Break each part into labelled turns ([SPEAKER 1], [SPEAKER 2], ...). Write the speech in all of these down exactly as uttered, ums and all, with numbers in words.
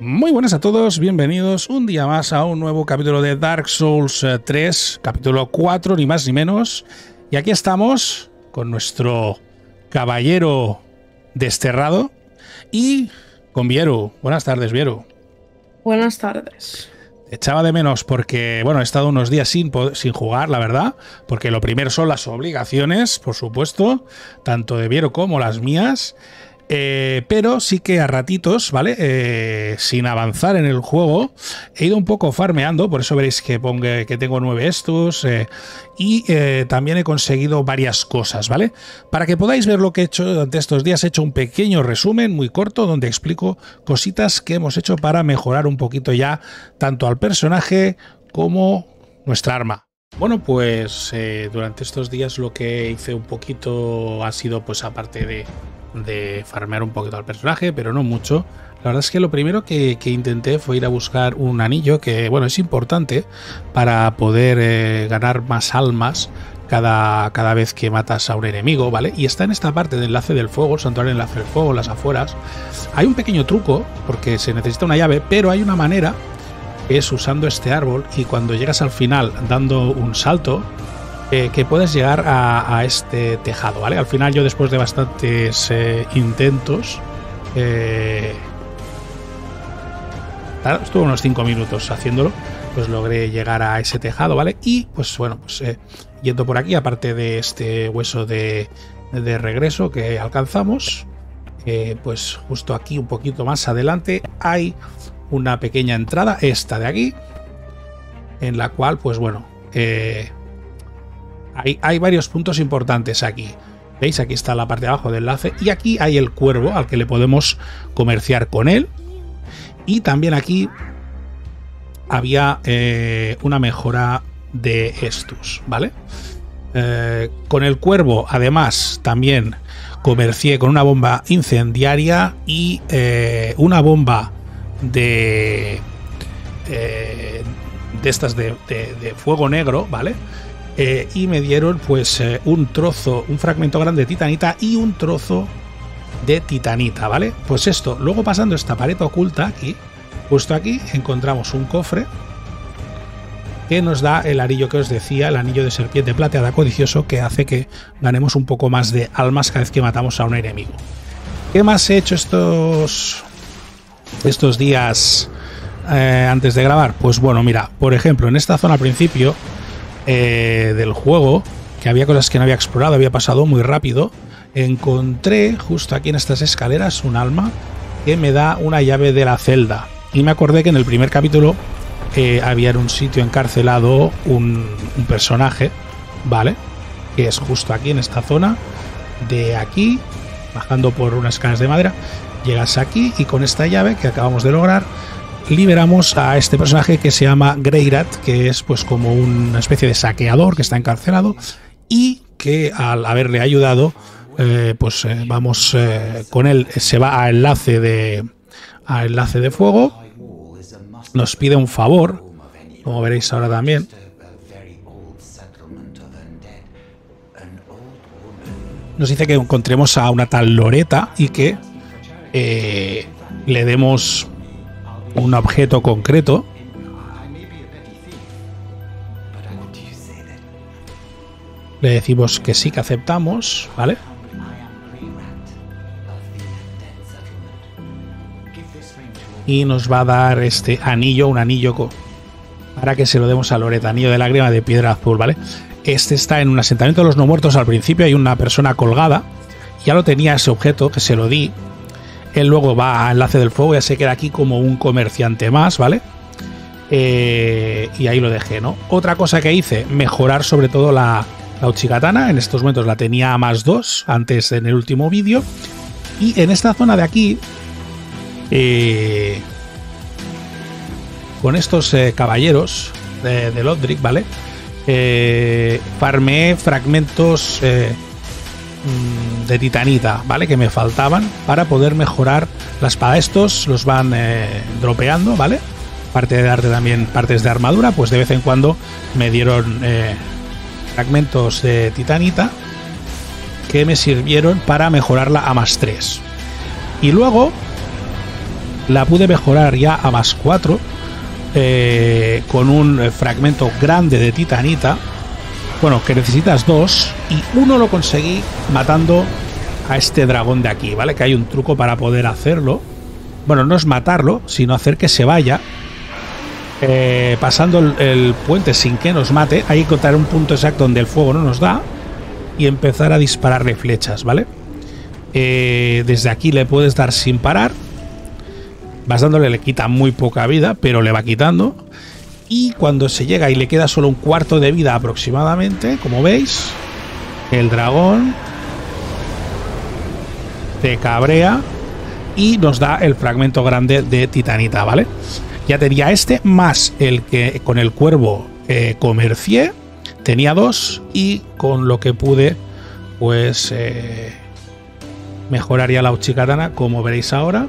[SPEAKER 1] Muy buenas a todos, bienvenidos un día más a un nuevo capítulo de Dark Souls tres, capítulo cuatro, ni más ni menos. Y aquí estamos con nuestro caballero desterrado y con Vieru. Buenas tardes, Vieru.
[SPEAKER 2] Buenas tardes.
[SPEAKER 1] Echaba de menos porque, bueno, he estado unos días sin, sin jugar, la verdad, porque lo primero son las obligaciones, por supuesto, tanto de Vieru como las mías. Eh, pero sí que a ratitos, ¿vale? Eh, sin avanzar en el juego, he ido un poco farmeando, por eso veréis que, pongo, que tengo nueve estos, eh, y eh, también he conseguido varias cosas, ¿vale? Para que podáis ver lo que he hecho durante estos días, he hecho un pequeño resumen muy corto donde explico cositas que hemos hecho para mejorar un poquito ya tanto al personaje como nuestra arma. Bueno, pues eh, durante estos días lo que hice un poquito ha sido, pues aparte de de farmear un poquito al personaje, pero no mucho. La verdad es que lo primero que, que intenté fue ir a buscar un anillo que, bueno, es importante para poder eh, ganar más almas cada, cada vez que matas a un enemigo, ¿vale? Y está en esta parte del enlace del fuego, el santuario del enlace del fuego, las afueras. Hay un pequeño truco, porque se necesita una llave, pero hay una manera, que es usando este árbol, y cuando llegas al final dando un salto, Eh, que puedes llegar a, a este tejado, ¿vale? Al final yo, después de bastantes eh, intentos, eh, estuve unos cinco minutos haciéndolo, pues logré llegar a ese tejado, ¿vale? Y pues bueno, pues eh, yendo por aquí, aparte de este hueso de, de regreso que alcanzamos, eh, pues justo aquí, un poquito más adelante, hay una pequeña entrada, esta de aquí, en la cual, pues bueno, eh, Hay, hay varios puntos importantes aquí. ¿Veis? Aquí está la parte de abajo del enlace. Y aquí hay el cuervo al que le podemos comerciar con él. Y también aquí había eh, una mejora de estus, ¿vale? Eh, con el cuervo, además, también comercié con una bomba incendiaria y eh, una bomba de... Eh, de estas de, de, de fuego negro, ¿vale? Eh, y me dieron pues eh, un trozo, un fragmento grande de titanita y un trozo de titanita, ¿vale? Pues esto, luego pasando esta pared oculta aquí, justo aquí, encontramos un cofre que nos da el anillo que os decía, el anillo de serpiente plateada codicioso, que hace que ganemos un poco más de almas cada vez que matamos a un enemigo. ¿Qué más he hecho estos, estos días eh, antes de grabar? Pues bueno, mira, por ejemplo, en esta zona al principio Eh, del juego, que había cosas que no había explorado, había pasado muy rápido, encontré justo aquí en estas escaleras un alma que me da una llave de la celda, y me acordé que en el primer capítulo eh, había en un sitio encarcelado un, un personaje, ¿vale? Que es justo aquí en esta zona de aquí, bajando por unas escaleras de madera, llegas aquí y con esta llave que acabamos de lograr liberamos a este personaje que se llama Greirat, que es pues como una especie de saqueador que está encarcelado y que al haberle ayudado eh, pues eh, vamos eh, con él, se va a enlace de a enlace de fuego, nos pide un favor, como veréis ahora también. Nos dice que encontremos a una tal Loretta y que eh, le demos un objeto concreto. Le decimos que sí, que aceptamos, ¿vale? Y nos va a dar este anillo, un anillo para que se lo demos a Loretta, anillo de lágrima de piedra azul, ¿vale? Este está en un asentamiento de los no muertos. Al principio hay una persona colgada, ya lo tenía ese objeto, que se lo di. Él luego va a enlace del fuego, ya se queda aquí como un comerciante más, ¿vale? Eh, y ahí lo dejé, ¿no? Otra cosa que hice, mejorar sobre todo la, la Uchigatana. En estos momentos la tenía a más dos, antes en el último vídeo. Y en esta zona de aquí, eh, con estos eh, caballeros de, de Lothric, ¿vale? Eh, farmeé fragmentos Eh, de titanita, ¿vale? Que me faltaban para poder mejorar la espada. Estos los van eh, dropeando, ¿vale? Aparte de darte también partes de armadura, pues de vez en cuando me dieron eh, fragmentos de titanita que me sirvieron para mejorarla a más tres. Y luego la pude mejorar ya a más cuatro eh, con un fragmento grande de titanita. Bueno, que necesitas dos y uno lo conseguí matando a este dragón de aquí, ¿vale? Que hay un truco para poder hacerlo. Bueno, no es matarlo, sino hacer que se vaya eh, pasando el, el puente sin que nos mate. Hay que encontrar un punto exacto donde el fuego no nos da y empezar a dispararle flechas, ¿vale? Eh, desde aquí le puedes dar sin parar. Vas dándole, le quita muy poca vida, pero le va quitando. Y cuando se llega y le queda solo un cuarto de vida aproximadamente, como veis, el dragón se cabrea y nos da el fragmento grande de titanita, ¿vale? Ya tenía este, más el que con el cuervo eh, comercié, tenía dos, y con lo que pude, pues, eh, mejoraría la Uchigatana, como veréis ahora,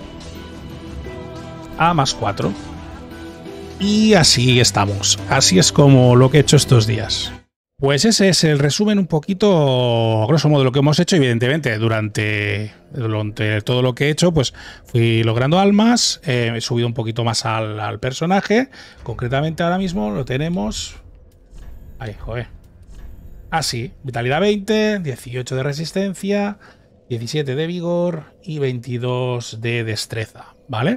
[SPEAKER 1] a más cuatro. Y así estamos. Así es como lo que he hecho estos días. Pues ese es el resumen un poquito, a grosso modo, de lo que hemos hecho. Evidentemente, durante, durante todo lo que he hecho, pues fui logrando almas, eh, he subido un poquito más al, al personaje. Concretamente ahora mismo lo tenemos... Ay, joder. Así, vitalidad veinte, dieciocho de resistencia, diecisiete de vigor y veintidós de destreza, ¿vale?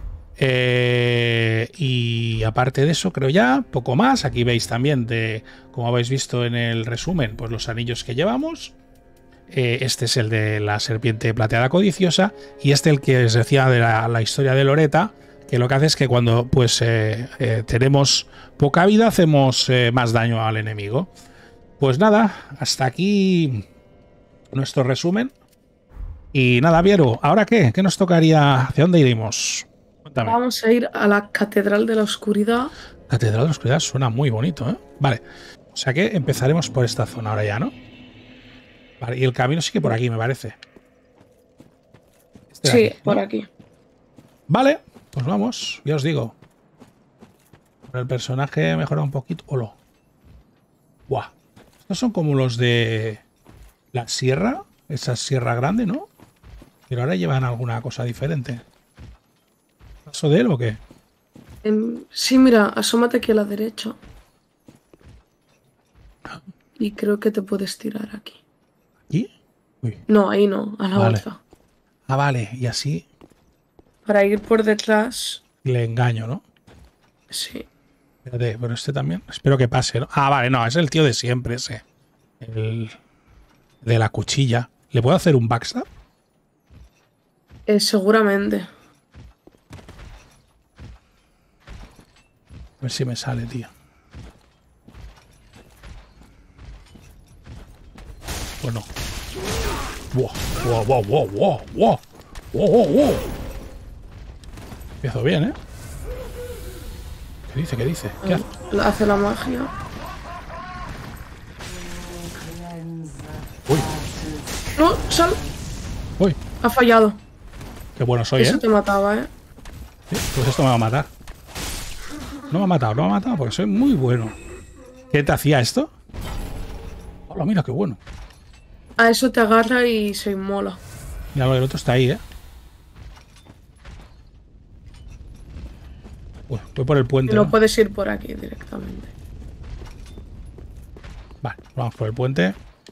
[SPEAKER 1] Eh, y aparte de eso, creo ya, poco más. Aquí veis también, de como habéis visto en el resumen, pues los anillos que llevamos. Eh, este es el de la serpiente plateada codiciosa, y este el que os decía de la, la historia de Loretta, que lo que hace es que cuando pues eh, eh, tenemos poca vida, hacemos eh, más daño al enemigo. Pues nada, hasta aquí nuestro resumen. Y nada, Viero, ¿ahora qué? ¿Qué nos tocaría? ¿Hacia dónde iremos? Cuéntame.
[SPEAKER 2] Vamos a ir a la Catedral de la Oscuridad.
[SPEAKER 1] Catedral de la Oscuridad suena muy bonito, ¿eh? Vale. O sea que empezaremos por esta zona ahora ya, ¿no? Vale, y el camino sigue por aquí, me parece. Este
[SPEAKER 2] Sí,
[SPEAKER 1] aquí, ¿no?
[SPEAKER 2] por aquí.
[SPEAKER 1] Vale, pues vamos, ya os digo. El personaje mejora un poquito. ¡Holo! ¡Buah! Estos son como los de la sierra. Esa sierra grande, ¿no? Pero ahora llevan alguna cosa diferente. ¿Paso de él o qué?
[SPEAKER 2] Em, sí, mira, asómate aquí a la derecha. Y creo que te puedes tirar aquí.
[SPEAKER 1] ¿Aquí? Uy.
[SPEAKER 2] No, ahí no, a la
[SPEAKER 1] Vale.
[SPEAKER 2] otra.
[SPEAKER 1] Ah, vale, y así
[SPEAKER 2] Para ir por detrás.
[SPEAKER 1] le engaño, ¿no?
[SPEAKER 2] Sí.
[SPEAKER 1] Espérate, pero este también. Espero que pase, ¿no? Ah, vale, no, es el tío de siempre ese. El de la cuchilla. ¿Le puedo hacer un backstab?
[SPEAKER 2] Eh, seguramente.
[SPEAKER 1] A ver si me sale, tío. Pues no. Wow, wow, wow, wow, wow, wow, wow, wow, wow. Empiezo bien, ¿eh? ¿Qué dice? ¿Qué dice? ¿Qué hace?
[SPEAKER 2] Hace la magia.
[SPEAKER 1] Uy,
[SPEAKER 2] No, sal.
[SPEAKER 1] uy.
[SPEAKER 2] Ha fallado.
[SPEAKER 1] Qué bueno soy,
[SPEAKER 2] Eso
[SPEAKER 1] ¿eh?
[SPEAKER 2] te mataba, ¿eh?
[SPEAKER 1] Sí, pues esto me va a matar. No me ha matado, no me ha matado porque soy muy bueno. ¿Qué te hacía esto? Hola, mira, qué bueno.
[SPEAKER 2] A eso te agarra y se inmola.
[SPEAKER 1] Mira, el otro está ahí, ¿eh? Uy, voy por el puente.
[SPEAKER 2] No
[SPEAKER 1] ¿no?
[SPEAKER 2] puedes ir por aquí directamente.
[SPEAKER 1] Vale, vamos por el puente.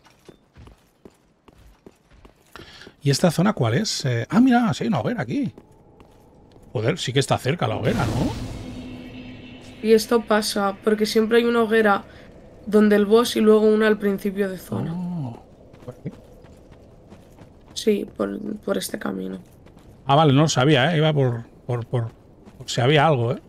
[SPEAKER 1] ¿Y esta zona cuál es? Eh, ah, mira, sí hay una hoguera aquí. Joder, sí que está cerca la hoguera, ¿no?
[SPEAKER 2] Y esto pasa porque siempre hay una hoguera donde el boss y luego una al principio de zona.
[SPEAKER 1] Oh, ¿por aquí?
[SPEAKER 2] Sí, por, por este camino.
[SPEAKER 1] Ah, vale, no lo sabía, ¿eh? Iba por, por, por, por si había algo, ¿eh?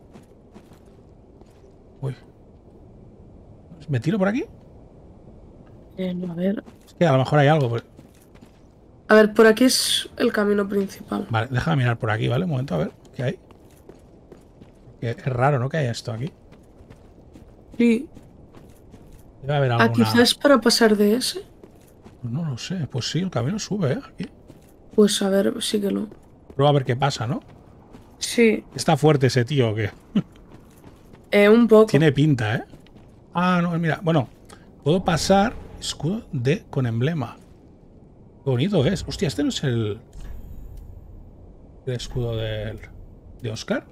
[SPEAKER 1] Uy. ¿Me tiro por aquí?
[SPEAKER 2] Eh, a ver.
[SPEAKER 1] Es que a lo mejor hay algo. Pero...
[SPEAKER 2] A ver, por aquí es el camino principal.
[SPEAKER 1] Vale, déjame mirar por aquí, ¿vale? Un momento, a ver, ¿qué hay? Que es raro, ¿no? Que haya esto aquí.
[SPEAKER 2] Sí.
[SPEAKER 1] Debe haber
[SPEAKER 2] Ah,
[SPEAKER 1] alguna...
[SPEAKER 2] quizás para pasar de ese.
[SPEAKER 1] Pues no lo sé. Pues sí, el camino sube, ¿eh? Aquí.
[SPEAKER 2] Pues a ver, síguelo.
[SPEAKER 1] Prueba a ver qué pasa, ¿no?
[SPEAKER 2] Sí.
[SPEAKER 1] Está fuerte ese tío, ¿o qué?
[SPEAKER 2] Eh, un poco.
[SPEAKER 1] Tiene pinta, ¿eh? Ah, no, mira. Bueno, puedo pasar escudo de con emblema. Qué bonito es. Hostia, este no es el... el escudo del, de Oscar.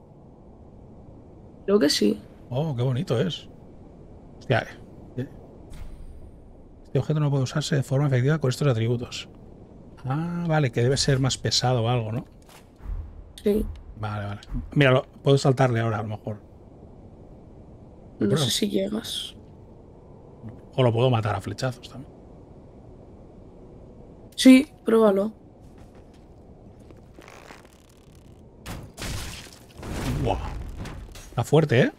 [SPEAKER 2] Creo que sí.
[SPEAKER 1] Oh, qué bonito es. Hostia. Este objeto no puede usarse de forma efectiva con estos atributos. Ah, vale, que debe ser más pesado o algo, ¿no?
[SPEAKER 2] Sí.
[SPEAKER 1] Vale, vale. Mira, puedo saltarle ahora a lo mejor.
[SPEAKER 2] No
[SPEAKER 1] Pero,
[SPEAKER 2] sé si llegas.
[SPEAKER 1] o lo puedo matar a flechazos también.
[SPEAKER 2] Sí, pruébalo.
[SPEAKER 1] Wow. Está fuerte, ¿eh?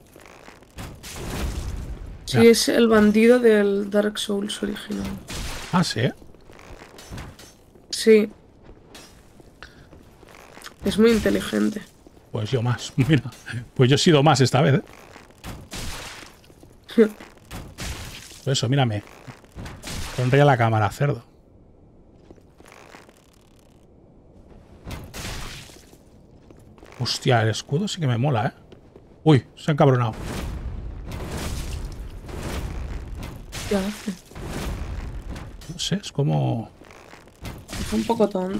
[SPEAKER 2] Sí,
[SPEAKER 1] Mira.
[SPEAKER 2] es el bandido del Dark Souls original.
[SPEAKER 1] Ah, sí.
[SPEAKER 2] Sí. Es muy inteligente.
[SPEAKER 1] Pues yo más. Mira. Pues yo he sido más esta vez, ¿eh? Por eso, mírame. Sonríe a la cámara, cerdo. Hostia, el escudo sí que me mola, ¿eh? Uy, se ha encabronado.
[SPEAKER 2] ¿Qué hace?
[SPEAKER 1] No sé, es como...
[SPEAKER 2] Es un poco tonto.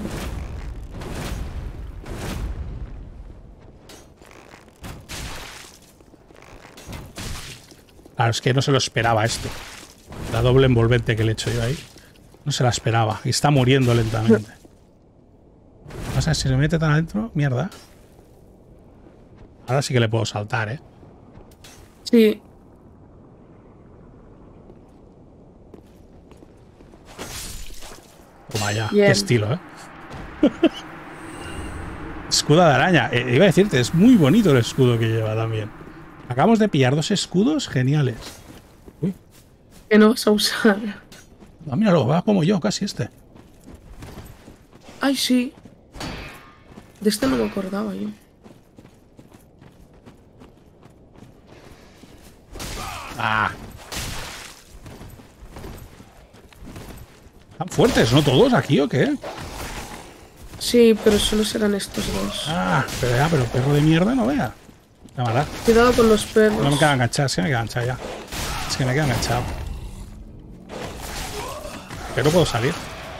[SPEAKER 1] Claro, es que no se lo esperaba esto. La doble envolvente que le he hecho yo ahí. No se la esperaba. Y está muriendo lentamente. O sea, si se mete tan adentro, mierda. Ahora sí que le puedo saltar, ¿eh?
[SPEAKER 2] Sí.
[SPEAKER 1] Toma ya.
[SPEAKER 2] Bien.
[SPEAKER 1] Qué estilo, ¿eh? Escudo de araña. Eh, iba a decirte, es muy bonito el escudo que lleva también. Acabamos de pillar dos escudos geniales. Uy.
[SPEAKER 2] ¿Qué no vas a usar?
[SPEAKER 1] Ah, míralo, va como yo, casi este.
[SPEAKER 2] Ay, sí. De este no me acordaba yo.
[SPEAKER 1] Ah. ¿Están fuertes, no todos aquí o qué?
[SPEAKER 2] Sí, pero solo serán estos dos.
[SPEAKER 1] Ah, pero ya, pero perro de mierda no vea. Cámara.
[SPEAKER 2] Cuidado con los perros.
[SPEAKER 1] No me queda enganchado, sí me queda enganchado ya. Es que me queda enganchado. Pero no puedo salir.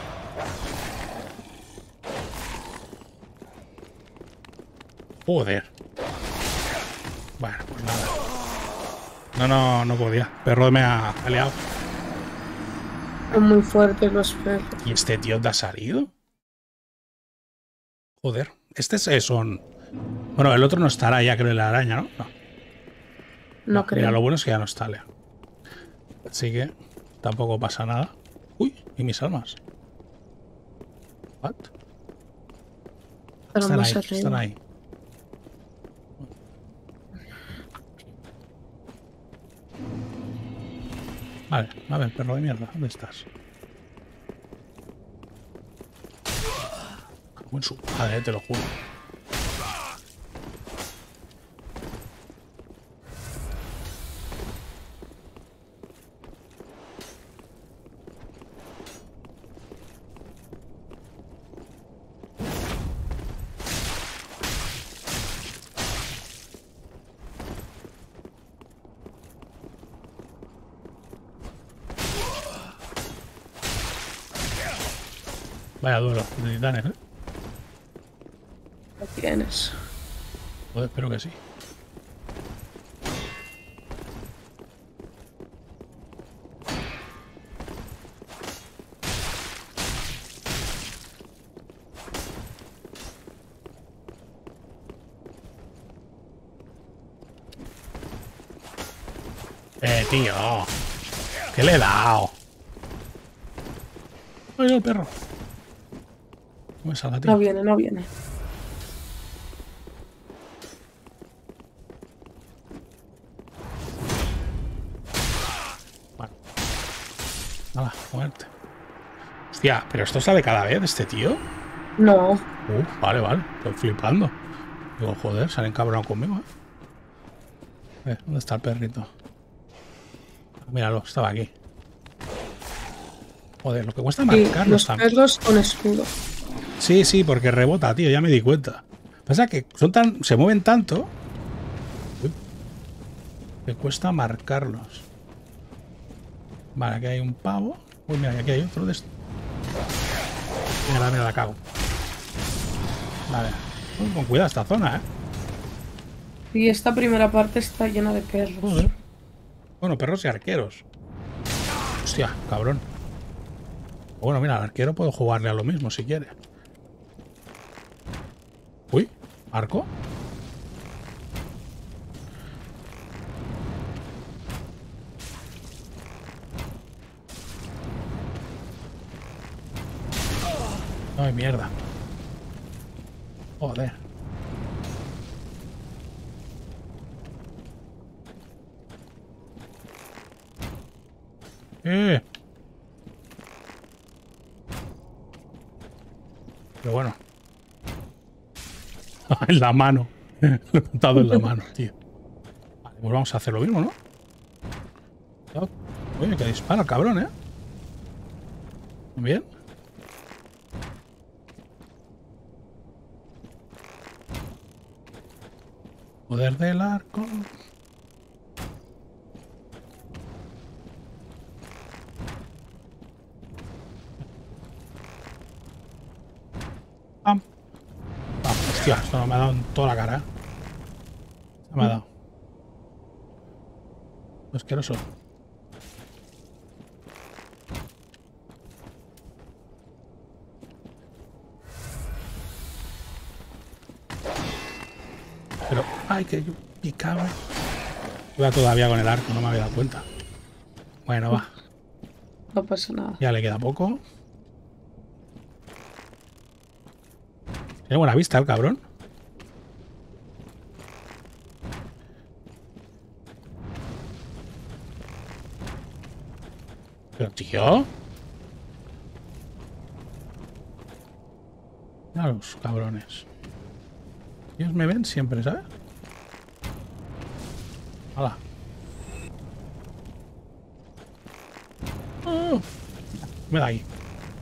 [SPEAKER 1] Joder. Bueno, pues nada. No, no, no podía. Perro me ha aliado.
[SPEAKER 2] Son muy fuertes los perros.
[SPEAKER 1] ¿Y este tío te ha salido? Joder. Este es son... Bueno, el otro no estará ya, creo, en la araña, ¿no? No.
[SPEAKER 2] No,
[SPEAKER 1] No,
[SPEAKER 2] creo.
[SPEAKER 1] mira, lo bueno es que ya no está, Lea. Así que tampoco pasa nada. Uy, ¿y mis almas? ¿What?
[SPEAKER 2] Pero
[SPEAKER 1] Están
[SPEAKER 2] más
[SPEAKER 1] ahí,
[SPEAKER 2] arriba.
[SPEAKER 1] están ahí. Vale, a ver, perro de mierda, ¿dónde estás? Cago en su padre, te lo juro. Vaya duelo de titanes, ¿eh?
[SPEAKER 2] Lo tienes.
[SPEAKER 1] Joder, espero que sí. Eh, tío. ¿Qué le he dado? Ay, el perro. No me salga, tío.
[SPEAKER 2] No viene, no viene.
[SPEAKER 1] Bueno. Nada, muerte. Hostia, pero esto sale cada vez, este tío.
[SPEAKER 2] No.
[SPEAKER 1] Uh, vale, vale. Estoy flipando. Digo, joder, se han encabronado conmigo, ¿eh? A ver, ¿dónde está el perrito? Míralo, estaba aquí. Joder, lo que cuesta
[SPEAKER 2] Sí,
[SPEAKER 1] marcarlos
[SPEAKER 2] los
[SPEAKER 1] también.
[SPEAKER 2] perros con escudo.
[SPEAKER 1] Sí, sí, porque rebota, tío, ya me di cuenta. Pasa que son tan, se mueven tanto. Uy, que cuesta marcarlos. Vale, aquí hay un pavo. Uy, mira, aquí hay otro de estos. Mira, mira, la cago. Vale. Uh, con cuidado esta zona, ¿eh?
[SPEAKER 2] Y esta primera parte está llena de perros.
[SPEAKER 1] Joder. Bueno, perros y arqueros. Hostia, cabrón. Bueno, mira, al arquero puedo jugarle a lo mismo si quiere. Uy, arco. Ay, mierda. Joder. Eh. Pero bueno. En la mano. Lo he montado en la mano, tío. Vale, pues vamos a hacer lo mismo, ¿no? Oye, que dispara, cabrón, ¿eh? Bien. Poder del arco. ¡Pam! ¡Pam! Hostia, esto me ha dado en toda la cara. Se me ha dado. Asqueroso. Pero, ay, que yo picaba. Iba todavía con el arco, no me había dado cuenta. Bueno, va.
[SPEAKER 2] No pasa nada.
[SPEAKER 1] Ya le queda poco. Tiene buena vista el cabrón. Pero, tío. Mira los cabrones. Ellos me ven siempre, ¿sabes? ¡Hala! Oh, me da ahí.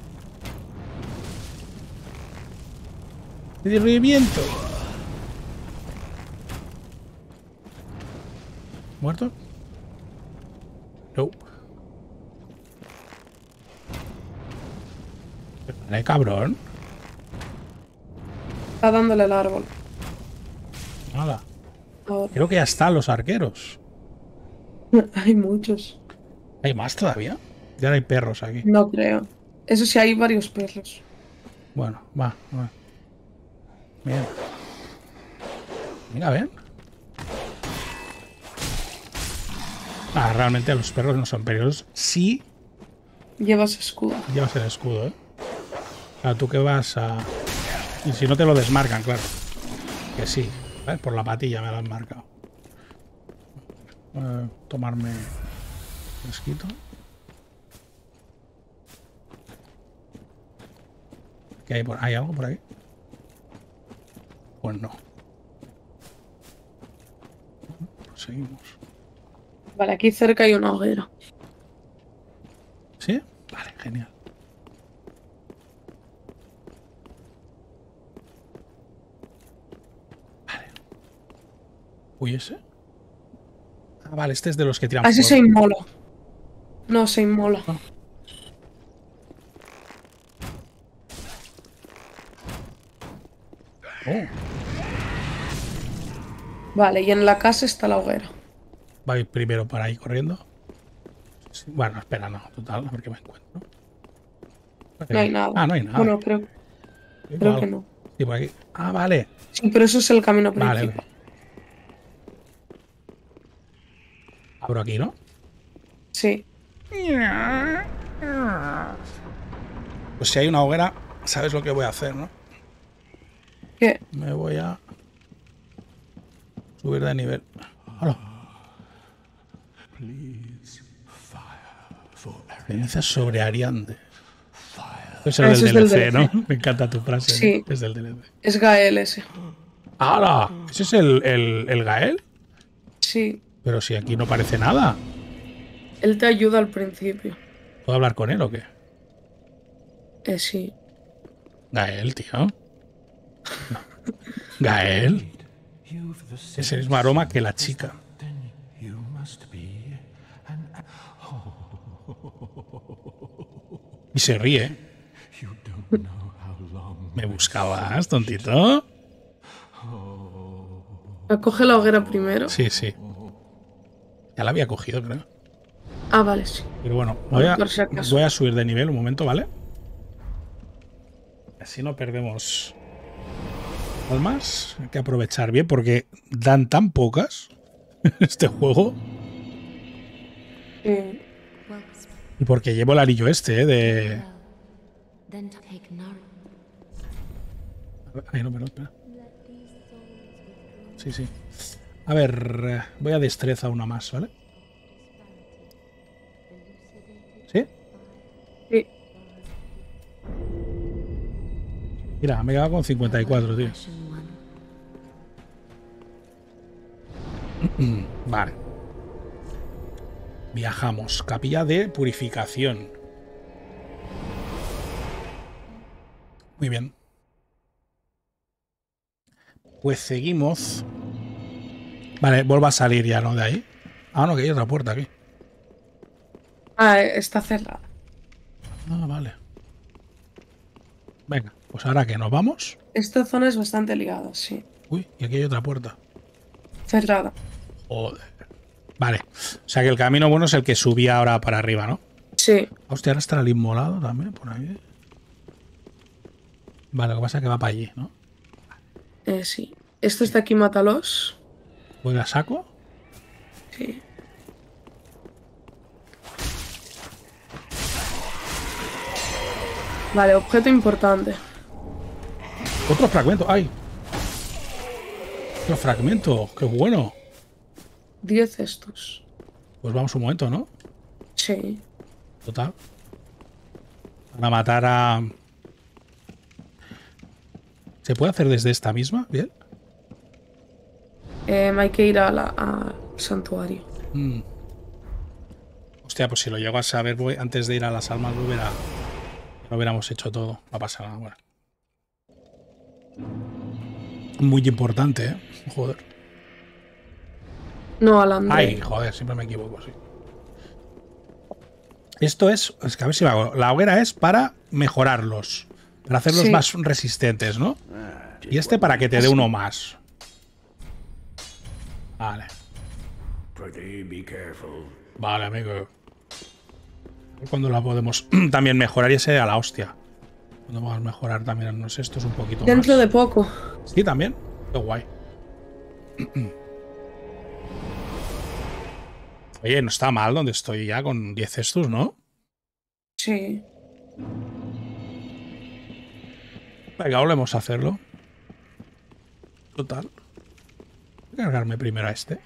[SPEAKER 1] ¡De reviento! ¿Muerto? No. Vale, cabrón.
[SPEAKER 2] Está dándole el árbol.
[SPEAKER 1] Nada.
[SPEAKER 2] Ahora.
[SPEAKER 1] Creo que ya están los arqueros.
[SPEAKER 2] Hay muchos.
[SPEAKER 1] ¿Hay más todavía? Ya no hay perros aquí.
[SPEAKER 2] No creo. Eso sí, hay varios perros.
[SPEAKER 1] Bueno, va, va. Bien. Mira, ven. Ah, realmente los perros no son peligrosos. Sí
[SPEAKER 2] Llevas escudo.
[SPEAKER 1] llevas el escudo, ¿eh? Claro, tú que vas a... Y si no te lo desmarcan, claro. Que sí. ¿Ves? Por la patilla me lo han marcado. Eh, tomarme fresquito. ¿Qué hay por ¿Hay algo por ahí? Pues no. Seguimos.
[SPEAKER 2] Vale, aquí cerca hay una hoguera.
[SPEAKER 1] ¿Sí? Vale, genial. Vale. Uy, ¿ese? Ah, vale, este es de los que tiran
[SPEAKER 2] Ah, ese se
[SPEAKER 1] fuego.
[SPEAKER 2] inmola. No, se inmola.
[SPEAKER 1] Ah. Oh,
[SPEAKER 2] Vale, y en la casa está la hoguera.
[SPEAKER 1] va a ir primero para ahí corriendo. Sí, bueno, espera, no, total, a ver qué me encuentro.
[SPEAKER 2] No hay nada.
[SPEAKER 1] Ah, no hay nada.
[SPEAKER 2] Bueno, creo,
[SPEAKER 1] Igual.
[SPEAKER 2] creo que no.
[SPEAKER 1] Sí, por aquí. Ah, vale.
[SPEAKER 2] Sí, pero eso es el camino
[SPEAKER 1] Vale,
[SPEAKER 2] principal.
[SPEAKER 1] vale. Abro aquí, ¿no?
[SPEAKER 2] Sí.
[SPEAKER 1] Pues si hay una hoguera, sabes lo que voy a hacer, ¿no?
[SPEAKER 2] ¿Qué?
[SPEAKER 1] Me voy a subir de nivel. Hola. Cenizas sobre Ariande. Es el
[SPEAKER 2] Ah,
[SPEAKER 1] del
[SPEAKER 2] ese es
[SPEAKER 1] D L
[SPEAKER 2] del
[SPEAKER 1] C,
[SPEAKER 2] D L C.
[SPEAKER 1] ¿no? Me encanta tu frase.
[SPEAKER 2] Sí.
[SPEAKER 1] Es del D L C.
[SPEAKER 2] Es Gael ese.
[SPEAKER 1] ¡Hala! ¿Ese es el, el, el Gael?
[SPEAKER 2] Sí.
[SPEAKER 1] Pero si aquí no parece nada.
[SPEAKER 2] Él te ayuda al principio.
[SPEAKER 1] ¿Puedo hablar con él o qué?
[SPEAKER 2] Eh, sí.
[SPEAKER 1] Gael, tío. No. Gael. Es el mismo aroma que la chica. Y se ríe. ¿Me buscabas, tontito?
[SPEAKER 2] Coge la hoguera primero.
[SPEAKER 1] Sí, sí. Ya la había cogido, creo.
[SPEAKER 2] Ah, vale, sí.
[SPEAKER 1] Pero bueno, voy a,
[SPEAKER 2] Por si acaso.
[SPEAKER 1] voy a subir de nivel un momento, ¿vale? Así no perdemos almas. Hay que aprovechar bien porque dan tan pocas en este juego.
[SPEAKER 2] Sí.
[SPEAKER 1] Y porque llevo el anillo este, ¿eh? De... Ay, no, perdón, espera. Sí, sí. A ver, eh, voy a destreza una más, ¿vale? ¿Sí?
[SPEAKER 2] Sí.
[SPEAKER 1] Mira, me he quedado con cincuenta y cuatro, tío. Vale. Viajamos. Capilla de purificación. Muy bien. Pues seguimos. Vale, vuelvo a salir ya, ¿no? De ahí. Ah, no, que hay otra puerta aquí.
[SPEAKER 2] Ah, está cerrada.
[SPEAKER 1] Ah, vale. Venga, pues ahora que nos vamos.
[SPEAKER 2] Esta zona es bastante ligada, sí.
[SPEAKER 1] Uy, y aquí hay otra puerta.
[SPEAKER 2] Cerrada.
[SPEAKER 1] Joder. Vale. O sea que el camino bueno es el que subía ahora para arriba, ¿no?
[SPEAKER 2] Sí.
[SPEAKER 1] Hostia, ahora estará el inmolado también por ahí. Vale, lo que pasa es que va para allí, ¿no?
[SPEAKER 2] Eh, sí. Estos de aquí, mátalos.
[SPEAKER 1] ¿Voy a saco?
[SPEAKER 2] Sí. Vale, objeto importante.
[SPEAKER 1] Otro fragmento. ¡Ay! Otro fragmento. ¡Qué bueno!
[SPEAKER 2] Diez estos.
[SPEAKER 1] Pues vamos un momento, ¿no?
[SPEAKER 2] Sí.
[SPEAKER 1] Total. Para matar a... ¿Se puede hacer desde esta misma? ¿Bien?
[SPEAKER 2] Eh, hay que ir a la- al santuario.
[SPEAKER 1] Mm. Hostia, pues si lo llego a saber voy, antes de ir a las almas lo, hubiera, lo hubiéramos hecho todo. No pasa nada, bueno. Muy importante, ¿eh? Joder.
[SPEAKER 2] No, al André.
[SPEAKER 1] Ay, joder, siempre me equivoco, sí. Esto es... Es que a ver si me hago... La hoguera es para mejorarlos. Para hacerlos
[SPEAKER 2] Sí.
[SPEAKER 1] más resistentes, ¿no? Y este para que te dé uno más. Vale. Vale, amigo. Cuando la podemos también mejorar y ese a la hostia. Cuando vamos a mejorar también no sé, estos un poquito
[SPEAKER 2] Dentro
[SPEAKER 1] más.
[SPEAKER 2] de poco.
[SPEAKER 1] Sí, también. Qué guay. Oye, no está mal donde estoy ya con diez estos, ¿no?
[SPEAKER 2] Sí.
[SPEAKER 1] Venga, volvemos a hacerlo. Total. Voy a cargarme primero a este.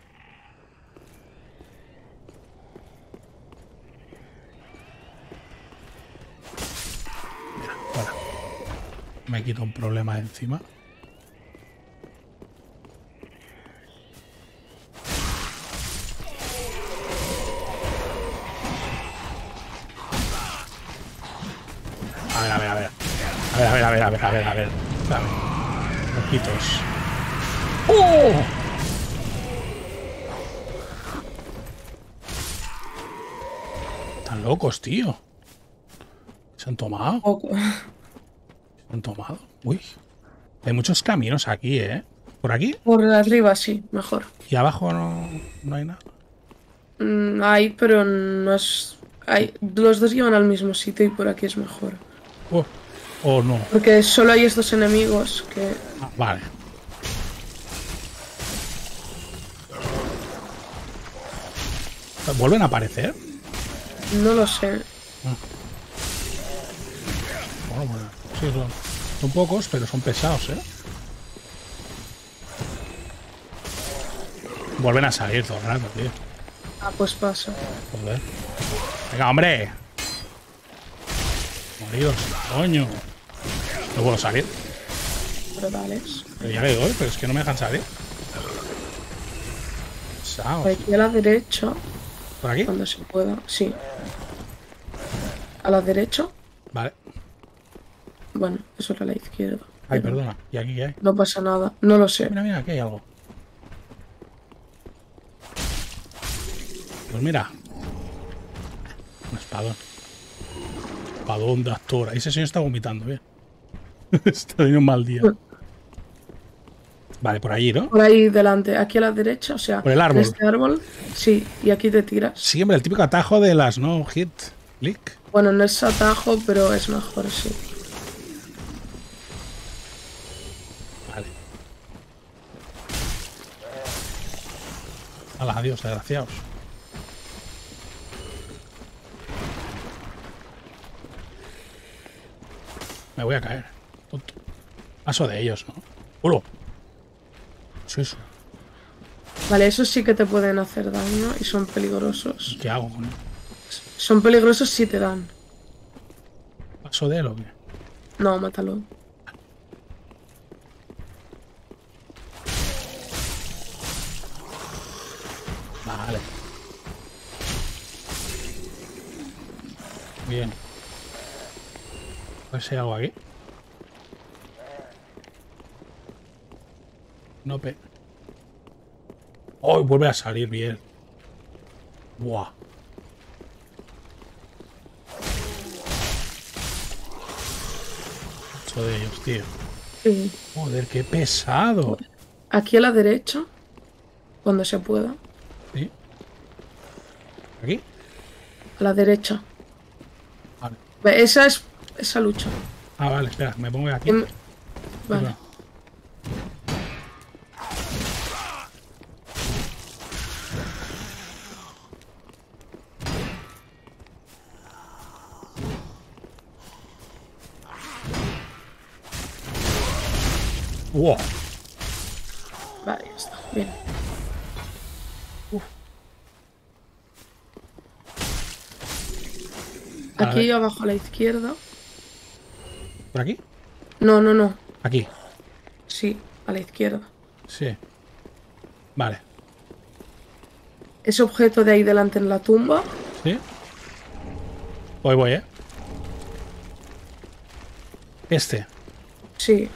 [SPEAKER 1] Mira, fuera. Me quito un problema de encima. A ver, a ver, a ver. A ver, a ver, a ver, a ver, a ver, a ver. A ver. Ojitos. ¡Oh! Están locos, tío. Se han tomado.
[SPEAKER 2] Poco.
[SPEAKER 1] Se han tomado. Uy. Hay muchos caminos aquí, ¿eh? Por aquí.
[SPEAKER 2] Por arriba sí, mejor.
[SPEAKER 1] Y abajo no, no hay nada.
[SPEAKER 2] Mm, hay, pero no es... Hay... Los dos llevan al mismo sitio y por aquí es mejor.
[SPEAKER 1] Oh, oh no.
[SPEAKER 2] Porque solo hay estos enemigos que...
[SPEAKER 1] Ah, vale. ¿Vuelven a aparecer?
[SPEAKER 2] No lo sé.
[SPEAKER 1] Bueno, bueno. Sí, son, son pocos, pero son pesados, ¿eh? Vuelven a salir todo el rato, tío.
[SPEAKER 2] Ah, pues pasa.
[SPEAKER 1] Joder. Venga, hombre. Moridos, coño. No puedo salir.
[SPEAKER 2] Pero dales.
[SPEAKER 1] Pero ya le doy, pero es que no me dejan salir. Saos.
[SPEAKER 2] Aquí a la derecha,
[SPEAKER 1] ¿Por aquí?
[SPEAKER 2] cuando se pueda. Sí. A la derecha.
[SPEAKER 1] Vale.
[SPEAKER 2] Bueno, eso era a la izquierda.
[SPEAKER 1] Ay,
[SPEAKER 2] Pero
[SPEAKER 1] perdona. ¿Y aquí qué hay?
[SPEAKER 2] no pasa nada. No lo sé.
[SPEAKER 1] Mira, mira, aquí hay algo. Pues mira. Un espadón. Espadón de actor. Ese señor está vomitando, bien. Está teniendo un mal día. Vale, por allí, ¿no?
[SPEAKER 2] Por ahí delante, aquí a la derecha, o sea,
[SPEAKER 1] Por el árbol.
[SPEAKER 2] en este árbol, sí, y aquí te tiras.
[SPEAKER 1] Sí, hombre, el típico atajo de las no hit click.
[SPEAKER 2] Bueno, no es atajo, pero es mejor, sí.
[SPEAKER 1] Vale. Hala, adiós, desgraciados. Me voy a caer. Tonto. Paso de ellos, ¿no? ¡Ulo! ¿Qué es eso?
[SPEAKER 2] Vale, esos sí que te pueden hacer daño y son peligrosos.
[SPEAKER 1] ¿Qué hago con él?
[SPEAKER 2] Son peligrosos si te dan.
[SPEAKER 1] ¿Paso de él o qué?
[SPEAKER 2] No, mátalo.
[SPEAKER 1] Vale. Bien. A ver si hay algo aquí. No pe... ¡Oh! Vuelve a salir bien. Buah. Ocho de ellos, tío.
[SPEAKER 2] Sí.
[SPEAKER 1] Joder, qué pesado.
[SPEAKER 2] Aquí a la derecha, cuando se pueda.
[SPEAKER 1] ¿Sí? ¿Aquí?
[SPEAKER 2] A la derecha.
[SPEAKER 1] Vale.
[SPEAKER 2] Ve, Esa es esa lucha.
[SPEAKER 1] Ah, vale, espera, me pongo aquí.
[SPEAKER 2] Em, Vale.
[SPEAKER 1] ¡Wow!
[SPEAKER 2] Vale, ya está. Bien.
[SPEAKER 1] Uf. A
[SPEAKER 2] Aquí
[SPEAKER 1] ver.
[SPEAKER 2] abajo a la izquierda.
[SPEAKER 1] ¿Por aquí?
[SPEAKER 2] No, no, no.
[SPEAKER 1] Aquí.
[SPEAKER 2] Sí, a la izquierda.
[SPEAKER 1] Sí. Vale.
[SPEAKER 2] Ese objeto de ahí delante en la tumba.
[SPEAKER 1] ¿Sí? Voy, voy, ¿eh? Este.
[SPEAKER 2] Sí.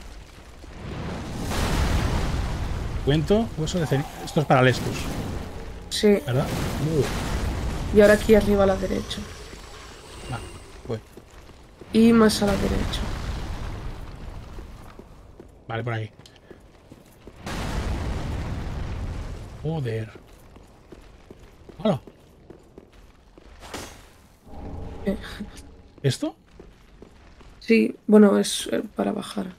[SPEAKER 1] Cuento. Hueso de ceniza. Esto es para Lestus,
[SPEAKER 2] Sí.
[SPEAKER 1] ¿verdad? Uh.
[SPEAKER 2] Y ahora aquí arriba a la derecha.
[SPEAKER 1] Vale, voy.
[SPEAKER 2] Y más a la derecha.
[SPEAKER 1] Vale, por aquí. Joder. Hola.
[SPEAKER 2] Eh,
[SPEAKER 1] ¿Esto?
[SPEAKER 2] Sí, bueno, es eh, para bajar.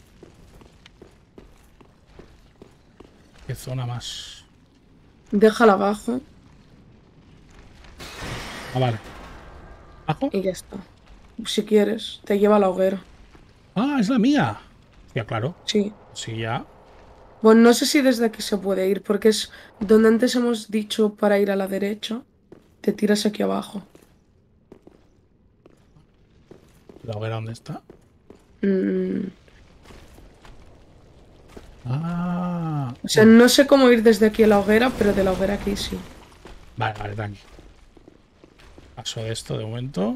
[SPEAKER 1] ¿Qué zona más?
[SPEAKER 2] Déjala abajo
[SPEAKER 1] Ah, vale. ¿Abajo?
[SPEAKER 2] y ya está. Si quieres, te lleva a la hoguera.
[SPEAKER 1] Ah, es la mía. Ya, claro.
[SPEAKER 2] Sí.
[SPEAKER 1] Sí, ya.
[SPEAKER 2] Bueno, no sé si desde aquí se puede ir, porque es donde antes hemos dicho para ir a la derecha. Te tiras aquí abajo.
[SPEAKER 1] ¿La hoguera dónde está?
[SPEAKER 2] Mm,
[SPEAKER 1] Ah.
[SPEAKER 2] O sea, no sé cómo ir desde aquí a la hoguera, pero de la hoguera aquí sí.
[SPEAKER 1] Vale, vale, tranqui. Paso de esto de momento.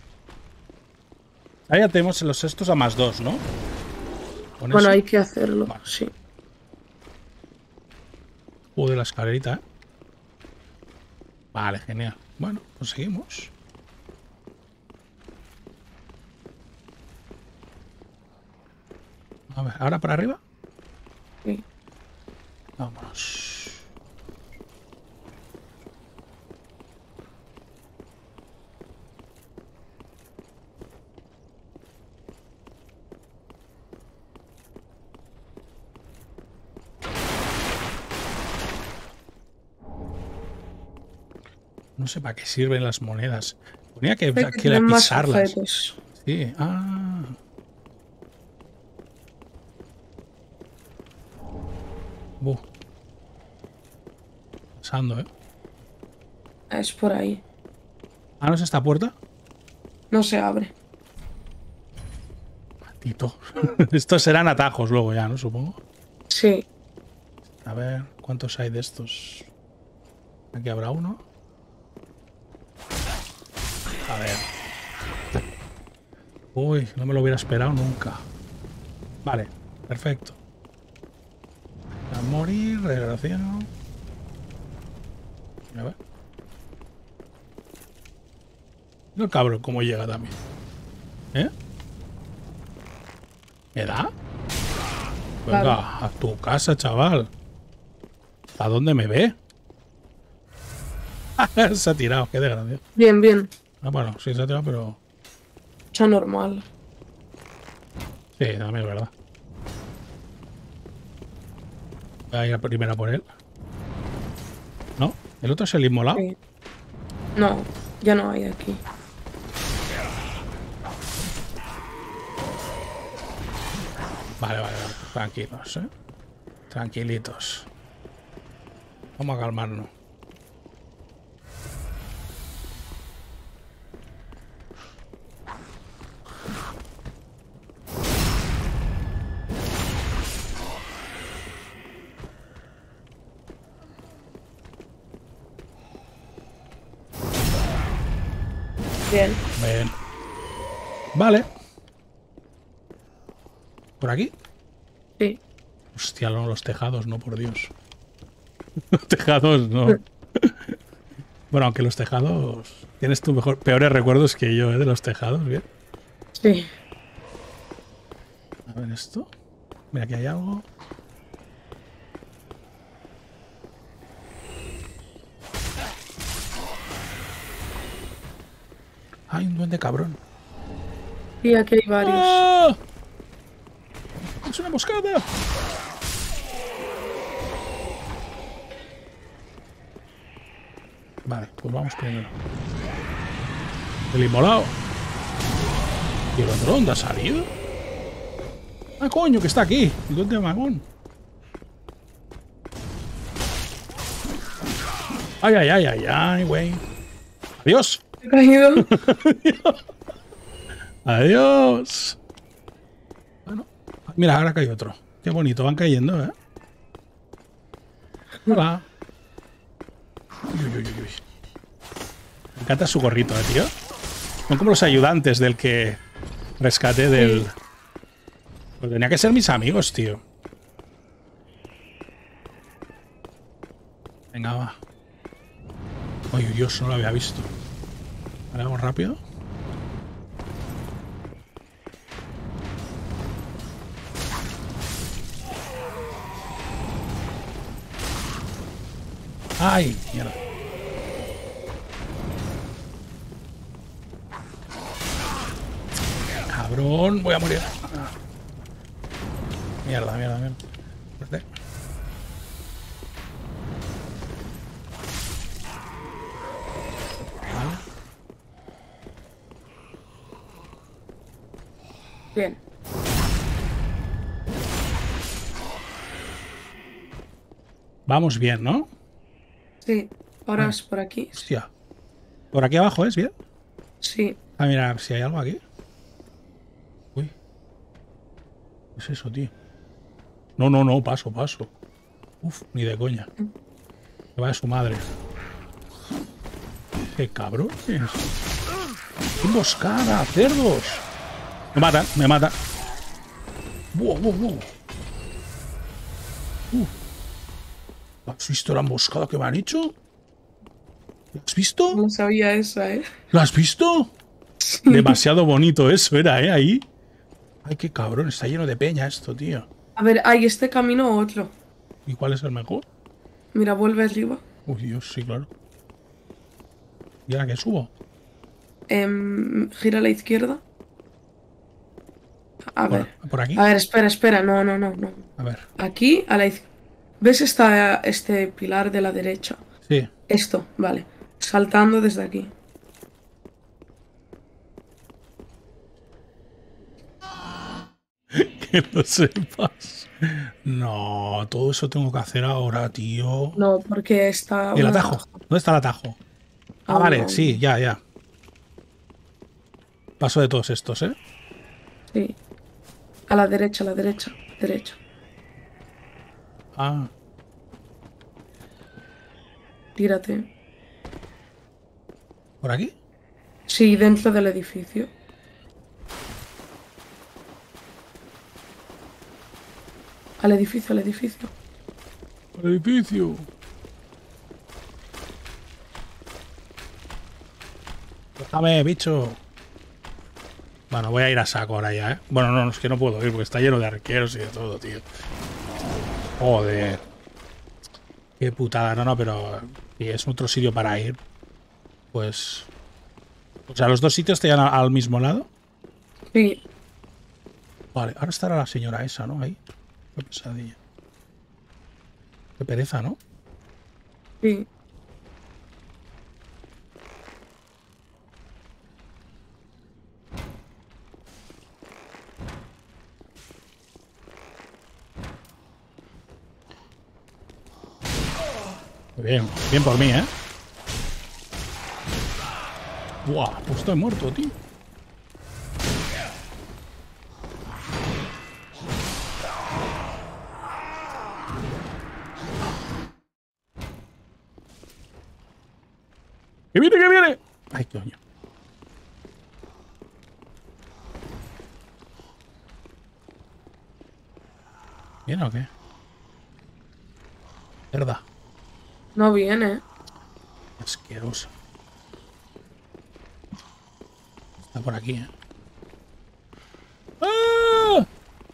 [SPEAKER 1] Ahí ya tenemos los estos a más dos, ¿no? Con
[SPEAKER 2] Bueno,
[SPEAKER 1] eso.
[SPEAKER 2] hay que hacerlo,
[SPEAKER 1] Vale.
[SPEAKER 2] sí.
[SPEAKER 1] Joder, la escalerita, ¿eh? Vale, genial. Bueno, pues seguimos. A ver, ¿ahora para arriba?
[SPEAKER 2] Sí.
[SPEAKER 1] Vámonos. No sé para qué sirven las monedas. Ponía que,
[SPEAKER 2] Hay que
[SPEAKER 1] que
[SPEAKER 2] tener
[SPEAKER 1] la
[SPEAKER 2] más
[SPEAKER 1] pisarlas.
[SPEAKER 2] objetos.
[SPEAKER 1] Sí, ah. Buh. Pasando, ¿eh?
[SPEAKER 2] Es por ahí.
[SPEAKER 1] Ah, ¿no es esta puerta?
[SPEAKER 2] No se abre.
[SPEAKER 1] Maldito. Estos serán atajos luego ya, ¿no? Supongo.
[SPEAKER 2] Sí.
[SPEAKER 1] A ver, ¿cuántos hay de estos? Aquí habrá uno. A ver. Uy, no me lo hubiera esperado nunca. Vale, perfecto. A morir, desgraciado. A ver. No, cabrón, cómo llega también. ¿Eh? ¿Me da? Venga,
[SPEAKER 2] Claro.
[SPEAKER 1] a tu casa, chaval. ¿A dónde me ve? Se ha tirado, qué desgracia.
[SPEAKER 2] Bien, bien.
[SPEAKER 1] Ah, bueno, sí se ha tirado, pero...
[SPEAKER 2] Ya normal.
[SPEAKER 1] Sí, también es verdad. Voy a ir primero a por él. ¿No? ¿El otro es el inmolado?
[SPEAKER 2] Sí. No, ya no hay aquí.
[SPEAKER 1] Vale, vale, vale. Tranquilos, ¿eh? Tranquilitos. Vamos a calmarnos.
[SPEAKER 2] Bien.
[SPEAKER 1] Bien. Vale. ¿Por aquí?
[SPEAKER 2] Sí.
[SPEAKER 1] Hostia, no, los tejados, no, por Dios. Los tejados, no. Bueno, aunque los tejados... Tienes tu mejor, peores recuerdos que yo, ¿eh? De los tejados, bien.
[SPEAKER 2] Sí.
[SPEAKER 1] A ver esto. Mira, aquí hay algo. ¡Ay, un duende cabrón!
[SPEAKER 2] Y aquí hay varios.
[SPEAKER 1] ¡Ah! ¡Es una emboscada! Vale, pues vamos primero. El inmolado. ¿Y el otro dónde ha salido? ¡Ah, coño, que está aquí! El duende magón. ¡Ay, ay, ay, ay, ay, güey! ¡Adiós!
[SPEAKER 2] He caído.
[SPEAKER 1] ¡Adiós! Bueno, mira, ahora que hay otro. Qué bonito, van cayendo, ¿eh? Hola. Uy, uy, uy, uy. Me encanta su gorrito, ¿eh, tío? Son como los ayudantes del que rescaté del...
[SPEAKER 2] Sí.
[SPEAKER 1] Pues tenía que ser mis amigos, tío. Venga, va. Uy, Dios, no lo había visto. Vale, vamos rápido. ¡Ay! Mierda. Cabrón, voy a morir. Mierda, mierda, mierda. Espérate. Vale.
[SPEAKER 2] Bien.
[SPEAKER 1] Vamos bien, ¿no?
[SPEAKER 2] Sí. Ahora
[SPEAKER 1] Vale.
[SPEAKER 2] es por aquí.
[SPEAKER 1] Hostia. Por aquí abajo, ¿es bien?
[SPEAKER 2] Sí.
[SPEAKER 1] Ah, mira, a ver si hay algo aquí. Uy. ¿Qué es eso, tío? No, no, no, paso, paso. Uf, ni de coña. Que vaya su madre. ¡Qué cabrón! ¡Qué emboscada! ¡Cerdos! Me mata, me mata. ¡Wow, wow, wow! Uh. ¿Has visto la emboscada que me han hecho? ¿Lo has visto?
[SPEAKER 2] No sabía esa, ¿eh?
[SPEAKER 1] ¿Lo has visto? Demasiado bonito eso era, ¿eh? Ahí. Ay, qué cabrón. Está lleno de peña esto, tío.
[SPEAKER 2] A ver, hay este camino o otro.
[SPEAKER 1] ¿Y cuál es el mejor?
[SPEAKER 2] Mira, vuelve arriba.
[SPEAKER 1] Uy, Dios, sí, claro. ¿Y ahora que subo?
[SPEAKER 2] Em, gira a la izquierda. A
[SPEAKER 1] Por,
[SPEAKER 2] ver.
[SPEAKER 1] por aquí.
[SPEAKER 2] A ver, espera, espera. No, no, no, no.
[SPEAKER 1] A ver.
[SPEAKER 2] Aquí, a la izquierda. ¿Ves esta, este pilar de la derecha?
[SPEAKER 1] Sí.
[SPEAKER 2] Esto, vale. Saltando desde aquí.
[SPEAKER 1] Que lo sepas. No, todo eso tengo que hacer ahora, tío.
[SPEAKER 2] No, porque está
[SPEAKER 1] ¿Y el
[SPEAKER 2] un
[SPEAKER 1] atajo?
[SPEAKER 2] atajo.
[SPEAKER 1] ¿Dónde está el atajo? Ah,
[SPEAKER 2] Aún
[SPEAKER 1] vale,
[SPEAKER 2] no.
[SPEAKER 1] sí, ya, ya. Paso de todos estos, ¿eh?
[SPEAKER 2] Sí. A la derecha, a la derecha. Derecha.
[SPEAKER 1] Ah,
[SPEAKER 2] Tírate.
[SPEAKER 1] ¿por aquí?
[SPEAKER 2] Sí, dentro del edificio. Al edificio, al edificio.
[SPEAKER 1] El edificio. Déjame, bicho. Bueno, voy a ir a saco ahora ya, ¿eh? Bueno, no, es que no puedo ir porque está lleno de arqueros y de todo, tío. Joder. Qué putada. No, no, pero si es otro sitio para ir, pues... O sea, ¿los dos sitios te llevan al mismo lado?
[SPEAKER 2] Sí.
[SPEAKER 1] Vale, ahora estará la señora esa, ¿no? Ahí. Qué pesadilla. Qué pereza, ¿no?
[SPEAKER 2] Sí.
[SPEAKER 1] Bien, bien por mí, ¿eh? Buah, pues estoy muerto, tío. ¡Que viene, que viene! ¡Ay, coño! ¿Viene o qué? Verdad.
[SPEAKER 2] No viene.
[SPEAKER 1] Asqueroso. Está por aquí, ¿eh? ¡Ah!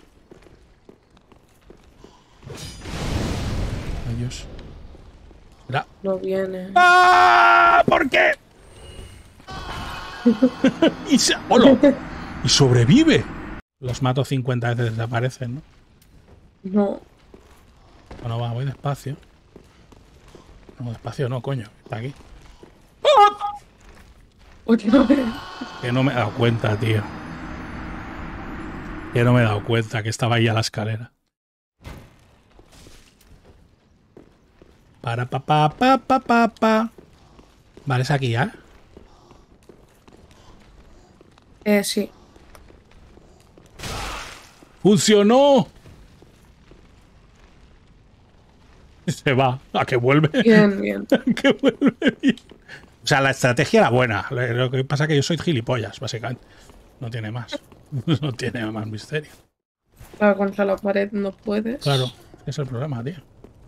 [SPEAKER 1] Adiós. Espera.
[SPEAKER 2] No viene.
[SPEAKER 1] ¡Ah! ¿Por qué? y, se... ¡Hola! Y sobrevive. Los mato cincuenta veces, desaparecen, ¿no?
[SPEAKER 2] No.
[SPEAKER 1] Bueno, va, voy despacio. No, despacio no, coño. Está aquí.
[SPEAKER 2] Otra vez.
[SPEAKER 1] Que no me he dado cuenta, tío. Que no me he dado cuenta que estaba ahí a la escalera. Para pa pa pa pa pa pa. Vale, es aquí ya.
[SPEAKER 2] Eh, sí.
[SPEAKER 1] ¡Funcionó! Se va. ¿A que vuelve?
[SPEAKER 2] Bien, bien.
[SPEAKER 1] ¿A que vuelve bien? O sea, la estrategia era buena. Lo que pasa es que yo soy gilipollas, básicamente. No tiene más. No tiene más misterio.
[SPEAKER 2] Claro, contra la pared no puedes.
[SPEAKER 1] Claro, ese es el problema, tío.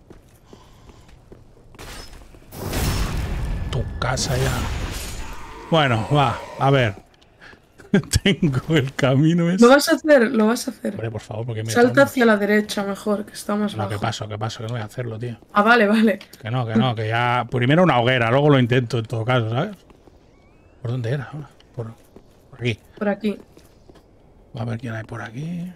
[SPEAKER 1] Tu casa ya. Bueno, va, a ver. Tengo el camino ese.
[SPEAKER 2] Lo vas a hacer, lo vas a hacer.
[SPEAKER 1] Hombre, por favor, porque me
[SPEAKER 2] Salta
[SPEAKER 1] tomo.
[SPEAKER 2] hacia la derecha mejor, que está más
[SPEAKER 1] No,
[SPEAKER 2] bajo.
[SPEAKER 1] ¿qué paso? ¿Qué paso? Que no voy a hacerlo, tío.
[SPEAKER 2] Ah, vale, vale.
[SPEAKER 1] Que no, que no, que ya... Primero una hoguera, luego lo intento en todo caso, ¿sabes? ¿Por dónde era? Por, por aquí.
[SPEAKER 2] Por aquí.
[SPEAKER 1] A ver quién hay por aquí.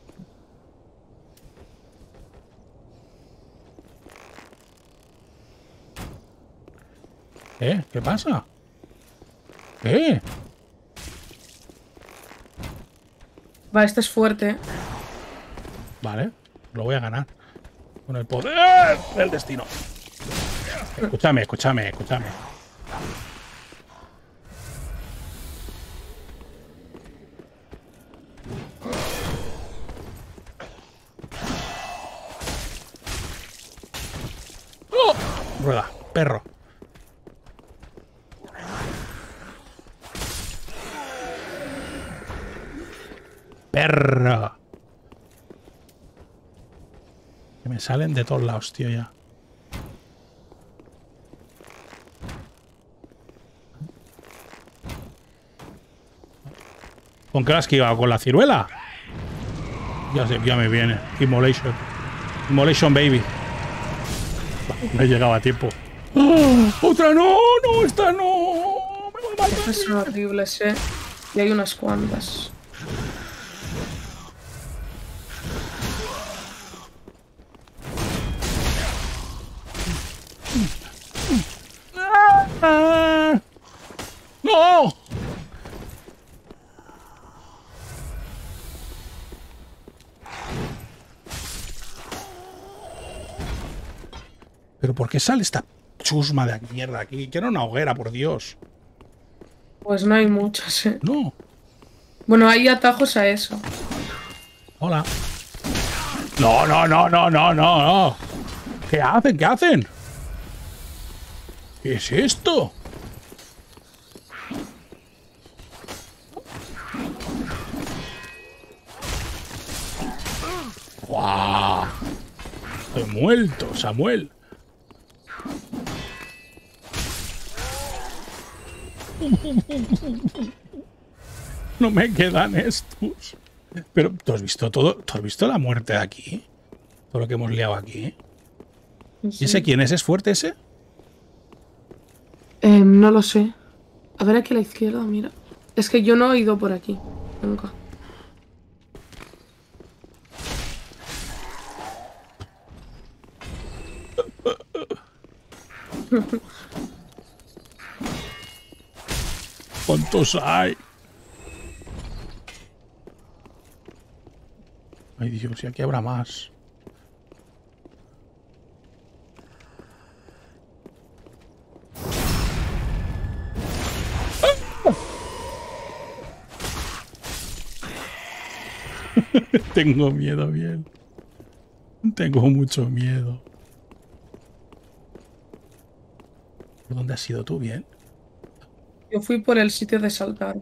[SPEAKER 1] ¿Eh? ¿Qué pasa? ¿Qué?
[SPEAKER 2] Va, este es fuerte.
[SPEAKER 1] Vale, lo voy a ganar. Con el poder del destino. Escúchame, escúchame, escúchame. ¡Oh! Rueda, perro. Perro. Que me salen de todos lados, tío, ya. ¿Con qué lo has esquivado? ¿Con la ciruela? Ya sé, ya me viene. Immolation. Immolation, baby. No he llegado a tiempo. ¡Oh! ¡Otra no! ¡No! ¡Esta no! ¡Me va a matar!
[SPEAKER 2] Estas son horribles, eh. Y hay unas cuantas.
[SPEAKER 1] ¡Ah! ¡No! ¿Pero por qué sale esta chusma de mierda aquí? Que era una hoguera, por Dios.
[SPEAKER 2] Pues no hay muchas, eh.
[SPEAKER 1] No.
[SPEAKER 2] Bueno, hay atajos a eso.
[SPEAKER 1] Hola. No, no, no, no, no, no, no. ¿Qué hacen? ¿Qué hacen? ¿Qué es esto? ¡Guau! Estoy muerto, Samuel. no me quedan estos. Pero, ¿tú has visto todo? ¿Tú has visto la muerte de aquí? Todo lo que hemos liado aquí.
[SPEAKER 2] Sí.
[SPEAKER 1] ¿Y ese quién es? ¿Es fuerte ese?
[SPEAKER 2] Eh, no lo sé. A ver aquí a la izquierda, mira. Es que yo no he ido por aquí. Nunca.
[SPEAKER 1] ¿Cuántos hay? Ay, Dios, y aquí habrá más. Tengo miedo, bien. Tengo mucho miedo. ¿Por dónde has ido tú, bien?
[SPEAKER 2] Yo fui por el sitio de saltar.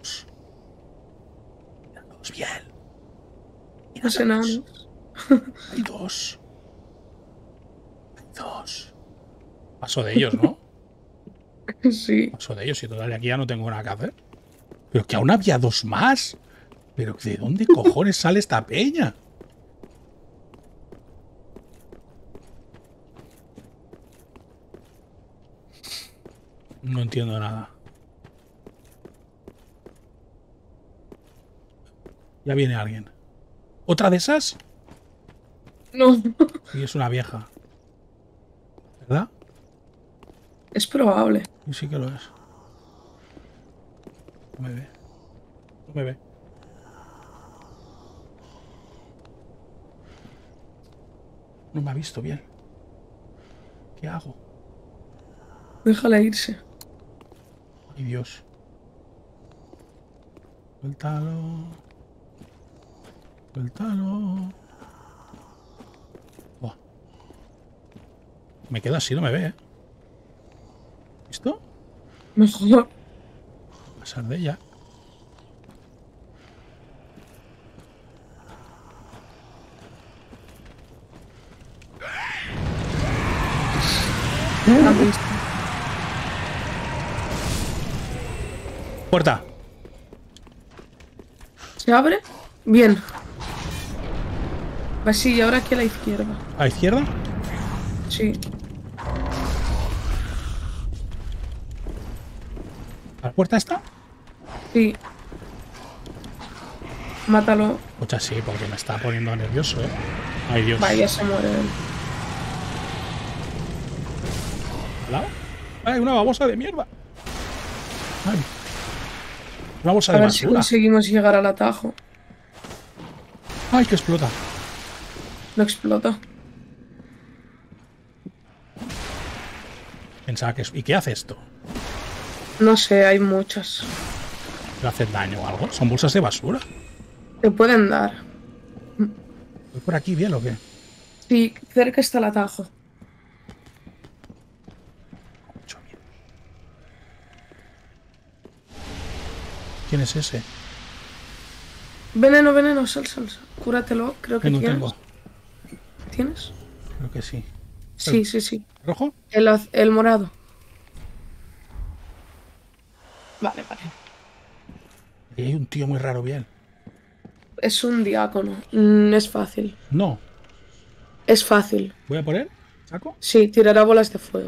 [SPEAKER 1] Míralos, bien.
[SPEAKER 2] Los enanos.
[SPEAKER 1] Hay dos. Hay dos. Paso de ellos, ¿no?
[SPEAKER 2] Sí.
[SPEAKER 1] Paso de ellos y total, aquí ya no tengo nada que hacer. Pero que aún había dos más. Pero ¿de dónde cojones sale esta peña? No entiendo nada. Ya viene alguien. ¿Otra de esas?
[SPEAKER 2] No.
[SPEAKER 1] Sí, es una vieja. ¿Verdad?
[SPEAKER 2] Es probable.
[SPEAKER 1] Sí, sí que lo es. No me ve. No me ve. No me ha visto bien. ¿Qué hago?
[SPEAKER 2] Déjala irse.
[SPEAKER 1] Ay, Dios. Suéltalo. Suéltalo. Buah. Me quedo así, no me ve, ¿eh? ¿Listo?
[SPEAKER 2] Mejor.
[SPEAKER 1] Pasar de ella.
[SPEAKER 2] ¿Has visto?
[SPEAKER 1] Puerta.
[SPEAKER 2] ¿Se abre? Bien. Pues sí, y ahora aquí a la izquierda.
[SPEAKER 1] ¿A la izquierda?
[SPEAKER 2] Sí.
[SPEAKER 1] ¿A la puerta está?
[SPEAKER 2] Sí. Mátalo.
[SPEAKER 1] Ocha, sí, porque me está poniendo nervioso, ¿eh? Ay, Dios.
[SPEAKER 2] Vaya, se muere él.
[SPEAKER 1] ¿Al lado? ¡Ay, una babosa de mierda! ¡Ay! Una bolsa
[SPEAKER 2] A
[SPEAKER 1] de
[SPEAKER 2] ver si
[SPEAKER 1] basura.
[SPEAKER 2] conseguimos llegar al atajo.
[SPEAKER 1] ¡Ay, que explota!
[SPEAKER 2] No explota.
[SPEAKER 1] Pensaba que es... ¿Y qué hace esto?
[SPEAKER 2] No sé, hay muchas.
[SPEAKER 1] ¿Le hace daño o algo? ¿Son bolsas de basura?
[SPEAKER 2] Te pueden dar.
[SPEAKER 1] ¿Voy por aquí bien o qué?
[SPEAKER 2] Sí, cerca está el atajo.
[SPEAKER 1] Mucho miedo. ¿Quién es ese?
[SPEAKER 2] Veneno, veneno, sal, sal, sal. Cúratelo, creo que
[SPEAKER 1] No
[SPEAKER 2] tienes.
[SPEAKER 1] tengo.
[SPEAKER 2] ¿Tienes?
[SPEAKER 1] Creo que sí.
[SPEAKER 2] Sí, sí, sí.
[SPEAKER 1] ¿Rojo?
[SPEAKER 2] El, az- el morado. Vale, vale.
[SPEAKER 1] Y hay un tío muy raro bien.
[SPEAKER 2] Es un diácono. Mm, es fácil.
[SPEAKER 1] No.
[SPEAKER 2] Es fácil.
[SPEAKER 1] ¿Voy a por él? ¿Saco?
[SPEAKER 2] Sí, tirará bolas de fuego.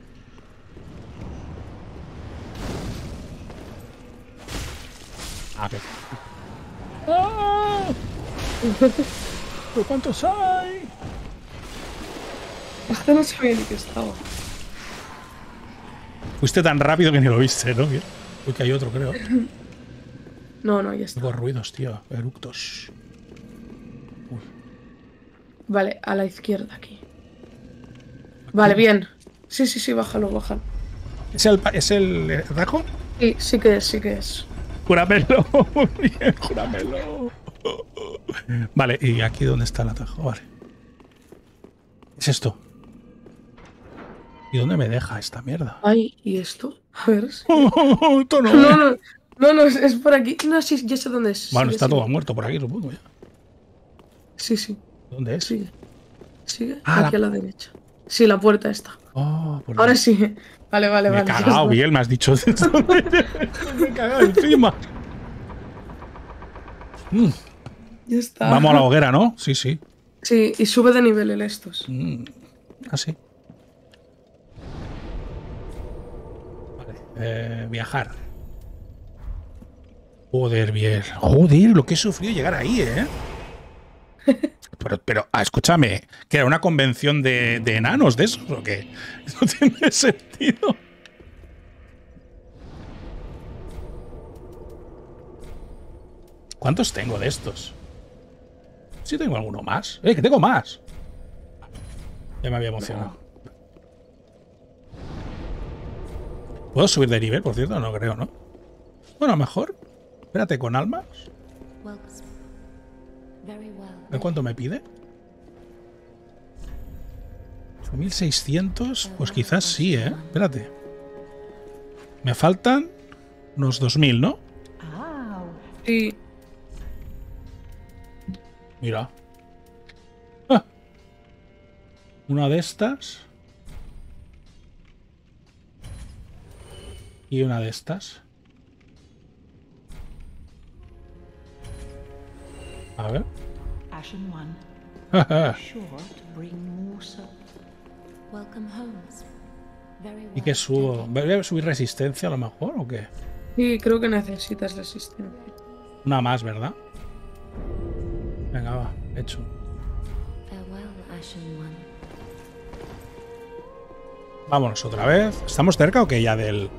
[SPEAKER 1] Ah, perfecto. ¡Ah! ¿Pero cuántos hay?
[SPEAKER 2] Este no sabía ni que estaba.
[SPEAKER 1] Fuiste tan rápido que ni lo viste, ¿no? Bien. Uy, que hay otro, creo.
[SPEAKER 2] No, no, ya está.
[SPEAKER 1] Tengo ruidos, tío. Eructos. Uy.
[SPEAKER 2] Vale, a la izquierda aquí. Vale, bien. Sí, sí, sí, bájalo, bájalo.
[SPEAKER 1] ¿Es el, pa- ¿es el eh, Rajo?
[SPEAKER 2] Sí, sí que es, sí que es.
[SPEAKER 1] Júramelo. Bien, júramelo. Vale, ¿y aquí dónde está el atajo? Vale. ¿Es esto? ¿Y dónde me deja esta mierda?
[SPEAKER 2] Ay, ¿y esto? A ver. si-
[SPEAKER 1] Esto no.
[SPEAKER 2] No, no, no, no, es, es por aquí. No, sí, ya sé dónde es.
[SPEAKER 1] Bueno,
[SPEAKER 2] Sigue,
[SPEAKER 1] está
[SPEAKER 2] sigue.
[SPEAKER 1] todo muerto por aquí, supongo ya.
[SPEAKER 2] Sí, sí,
[SPEAKER 1] ¿Dónde es?
[SPEAKER 2] sigue. Sigue,
[SPEAKER 1] Ah,
[SPEAKER 2] aquí
[SPEAKER 1] la-
[SPEAKER 2] a la derecha. Sí, la puerta está.
[SPEAKER 1] Oh, por
[SPEAKER 2] Ahora
[SPEAKER 1] Dios.
[SPEAKER 2] sí. Vale, vale,
[SPEAKER 1] Me he
[SPEAKER 2] vale. ya
[SPEAKER 1] cagado
[SPEAKER 2] está.
[SPEAKER 1] bien, me has dicho. Me he cagado encima. Mm.
[SPEAKER 2] Ya está.
[SPEAKER 1] Vamos a la hoguera, ¿no? Sí, sí.
[SPEAKER 2] Sí, y sube de nivel el estos.
[SPEAKER 1] Mm. Así. Vale. Eh, viajar. Joder, bien. Joder, lo que he sufrido llegar ahí, ¿eh? Pero, pero ah, escúchame, ¿que era una convención de, de enanos de esos o qué? No tiene sentido. ¿Cuántos tengo de estos? Sí tengo alguno más. ¡Eh, que tengo más! Ya me había emocionado. ¿Puedo subir de nivel, por cierto? No creo, ¿no? Bueno, a lo mejor. Espérate, con almas. ¿A ver cuánto me pide? ocho mil seiscientos. Pues quizás sí, ¿eh? Espérate. Me faltan unos dos mil, ¿no?
[SPEAKER 2] Sí.
[SPEAKER 1] Mira. Ah. Una de estas. Y una de estas. A ver. ¿Y qué subo? ¿Voy a subir resistencia a lo mejor o qué?
[SPEAKER 2] Sí, creo que necesitas resistencia.
[SPEAKER 1] Una más, ¿verdad? Venga, va. Hecho. Vámonos otra vez. ¿Estamos cerca o qué ya del...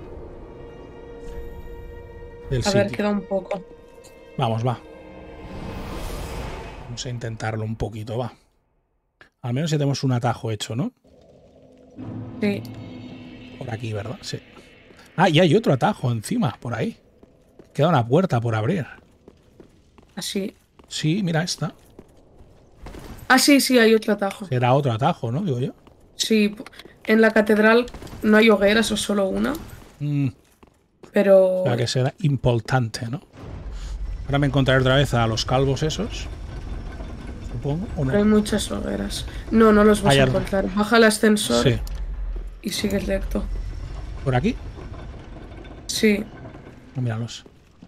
[SPEAKER 1] del
[SPEAKER 2] A
[SPEAKER 1] sitio?
[SPEAKER 2] ver, queda un poco.
[SPEAKER 1] Vamos, va. Vamos a intentarlo un poquito, va. Al menos ya tenemos un atajo hecho, ¿no?
[SPEAKER 2] Sí.
[SPEAKER 1] Por aquí, ¿verdad? Sí. Ah, y hay otro atajo encima, por ahí. Queda una puerta por abrir.
[SPEAKER 2] Así.
[SPEAKER 1] Sí, mira esta.
[SPEAKER 2] Ah, sí, sí, hay otro atajo.
[SPEAKER 1] Será otro atajo, ¿no? Digo yo.
[SPEAKER 2] Sí, en la catedral no hay hogueras o solo una.
[SPEAKER 1] Mm,
[SPEAKER 2] Pero...
[SPEAKER 1] para que será importante, ¿no? Ahora me encontraré otra vez a los calvos esos. Supongo, ¿o no?
[SPEAKER 2] Hay muchas hogueras. No, no los vas
[SPEAKER 1] Hay
[SPEAKER 2] a
[SPEAKER 1] algo.
[SPEAKER 2] encontrar. Baja el ascensor
[SPEAKER 1] Sí.
[SPEAKER 2] y sigues recto.
[SPEAKER 1] ¿Por aquí?
[SPEAKER 2] Sí.
[SPEAKER 1] Oh, míralos.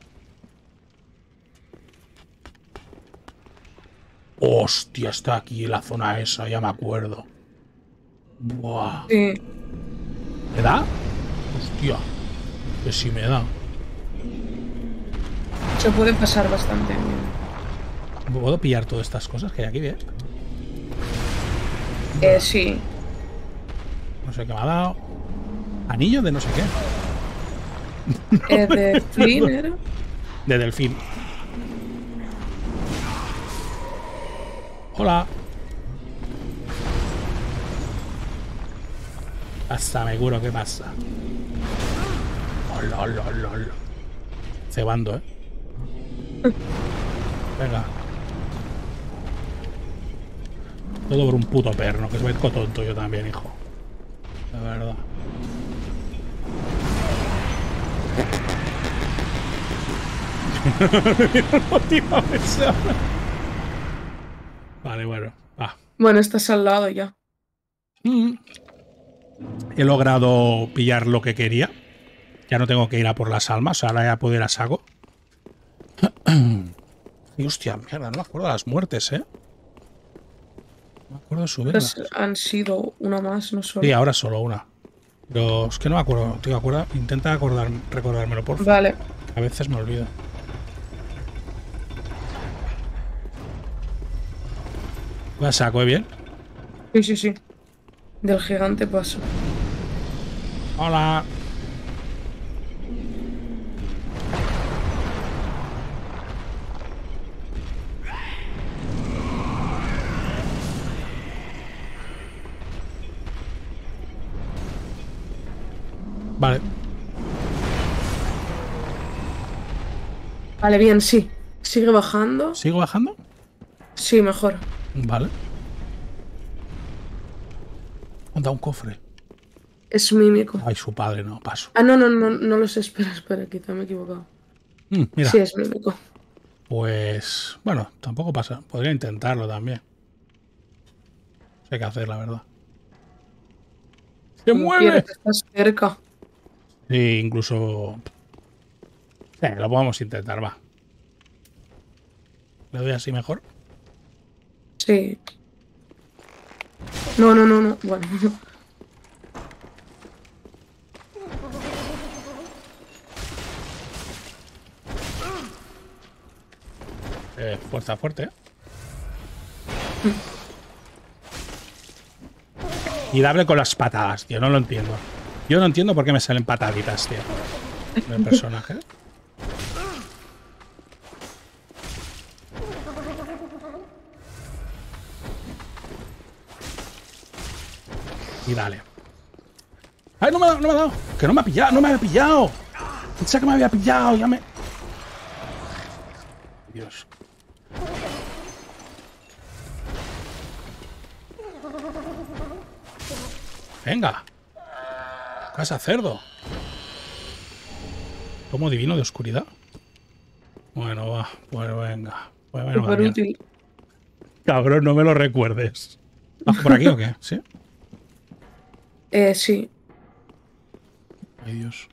[SPEAKER 1] Hostia, está aquí la zona esa, ya me acuerdo. Buah.
[SPEAKER 2] Sí.
[SPEAKER 1] ¿Me da? Hostia. Que sí me da.
[SPEAKER 2] Se puede pasar bastante bien.
[SPEAKER 1] ¿Puedo pillar todas estas cosas que hay aquí, bien?
[SPEAKER 2] Eh, sí.
[SPEAKER 1] No sé qué me ha dado. Anillo de no sé qué.
[SPEAKER 2] Eh, de Flynn era.
[SPEAKER 1] De delfín. Hola. Hasta me curo, ¿qué pasa? Hola, hola, hola, hola. Cebando, ¿eh? Venga. Todo por un puto perno, que se me tonto yo también, hijo. De verdad. Vale, bueno. Va.
[SPEAKER 2] Bueno, estás al lado ya.
[SPEAKER 1] Mm. He logrado pillar lo que quería. Ya no tengo que ir a por las almas. Ahora ya puedo ir a saco. Y hostia, mierda, no me acuerdo de las muertes, ¿eh? No me acuerdo de subirlas.
[SPEAKER 2] Pues han sido una más, no solo.
[SPEAKER 1] Sí, ahora solo una. Pero es que no me acuerdo. Tío, acuerda, intenta acordar, recordármelo, por favor.
[SPEAKER 2] Vale.
[SPEAKER 1] A veces me olvido. ¿Va a saco, eh? Bien.
[SPEAKER 2] Sí, sí, sí. Del gigante paso.
[SPEAKER 1] Hola. Vale.
[SPEAKER 2] Vale, bien, sí. Sigue bajando.
[SPEAKER 1] ¿Sigo bajando?
[SPEAKER 2] Sí, mejor.
[SPEAKER 1] Vale. Da un cofre.
[SPEAKER 2] Es mímico.
[SPEAKER 1] Ay, su padre, no, paso.
[SPEAKER 2] Ah, no, no, no, no los espera, espera, quizá me he equivocado.
[SPEAKER 1] Mm, mira.
[SPEAKER 2] Sí, es mímico.
[SPEAKER 1] Pues, bueno, tampoco pasa. Podría intentarlo también. Hay que hacer, la verdad. ¡Se
[SPEAKER 2] Como
[SPEAKER 1] mueve!
[SPEAKER 2] quieras, estás cerca.
[SPEAKER 1] Sí, incluso... Sí, lo podemos intentar, va. ¿Le doy así mejor?
[SPEAKER 2] Sí. No, no, no, no. Bueno.
[SPEAKER 1] Eh, fuerza fuerte, ¿eh? Y darle con las patadas, tío. No lo entiendo. Yo no entiendo por qué me salen pataditas, tío. Del personaje. Y dale. ¡Ay, no me ha dado! ¡No me ha dado! ¡Que no me ha pillado! ¡No me había pillado! Pensaba que me había pillado. Ya me... Dios. Venga. Casa cerdo. Tomo divino de oscuridad. Bueno, va. Pues venga. Pues bueno,
[SPEAKER 2] Súper útil.
[SPEAKER 1] Cabrón, no me lo recuerdes. ¿Bajo por aquí o qué? ¿Sí?
[SPEAKER 2] Eh, sí.
[SPEAKER 1] Ay, Dios.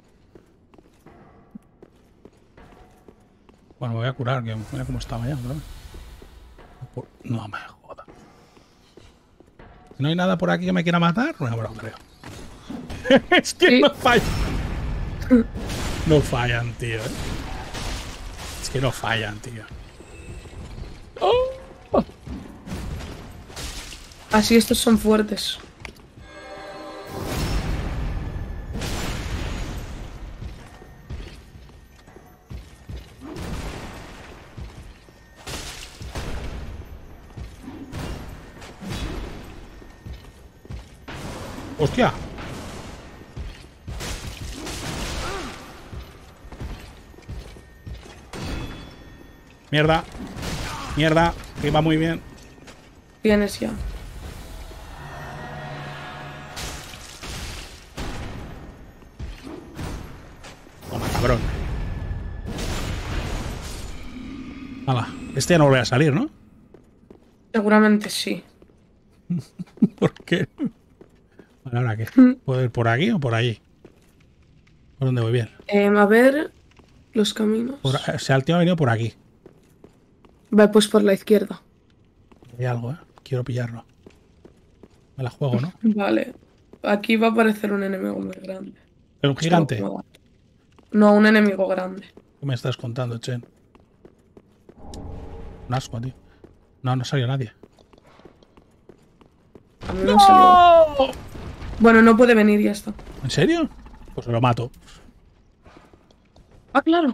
[SPEAKER 1] Bueno, me voy a curar, que mira cómo estaba ya, ¿no? Por... No me joda. ¿No hay nada por aquí que me quiera matar? No, me lo creo. Es que
[SPEAKER 2] Sí.
[SPEAKER 1] no fallan. No fallan, tío. ¿eh? Es que no fallan, tío. Oh.
[SPEAKER 2] Así estos son fuertes.
[SPEAKER 1] ¡Hostia! Mierda. Mierda. Que va muy bien.
[SPEAKER 2] Tienes ya.
[SPEAKER 1] Toma, cabrón. Hala. Este ya no volverá a salir, ¿no?
[SPEAKER 2] Seguramente sí.
[SPEAKER 1] ¿Por qué? Vale, ¿ahora qué? ¿Puedo ir por aquí o por allí? ¿Por dónde voy bien?
[SPEAKER 2] Eh, a ver los caminos.
[SPEAKER 1] Por, o sea, el tío ha venido por aquí.
[SPEAKER 2] Va, pues por la izquierda.
[SPEAKER 1] Hay algo, ¿eh? Quiero pillarlo. Me la juego, ¿no?
[SPEAKER 2] Vale. Aquí va a aparecer un enemigo muy grande.
[SPEAKER 1] ¿Es un gigante?
[SPEAKER 2] No, un enemigo grande.
[SPEAKER 1] ¿Qué me estás contando, Chen? Un asco, tío. No, no salió nadie.
[SPEAKER 2] A mí no salió. Bueno, no puede venir, ya está.
[SPEAKER 1] ¿En serio? Pues lo mato.
[SPEAKER 2] Ah, claro.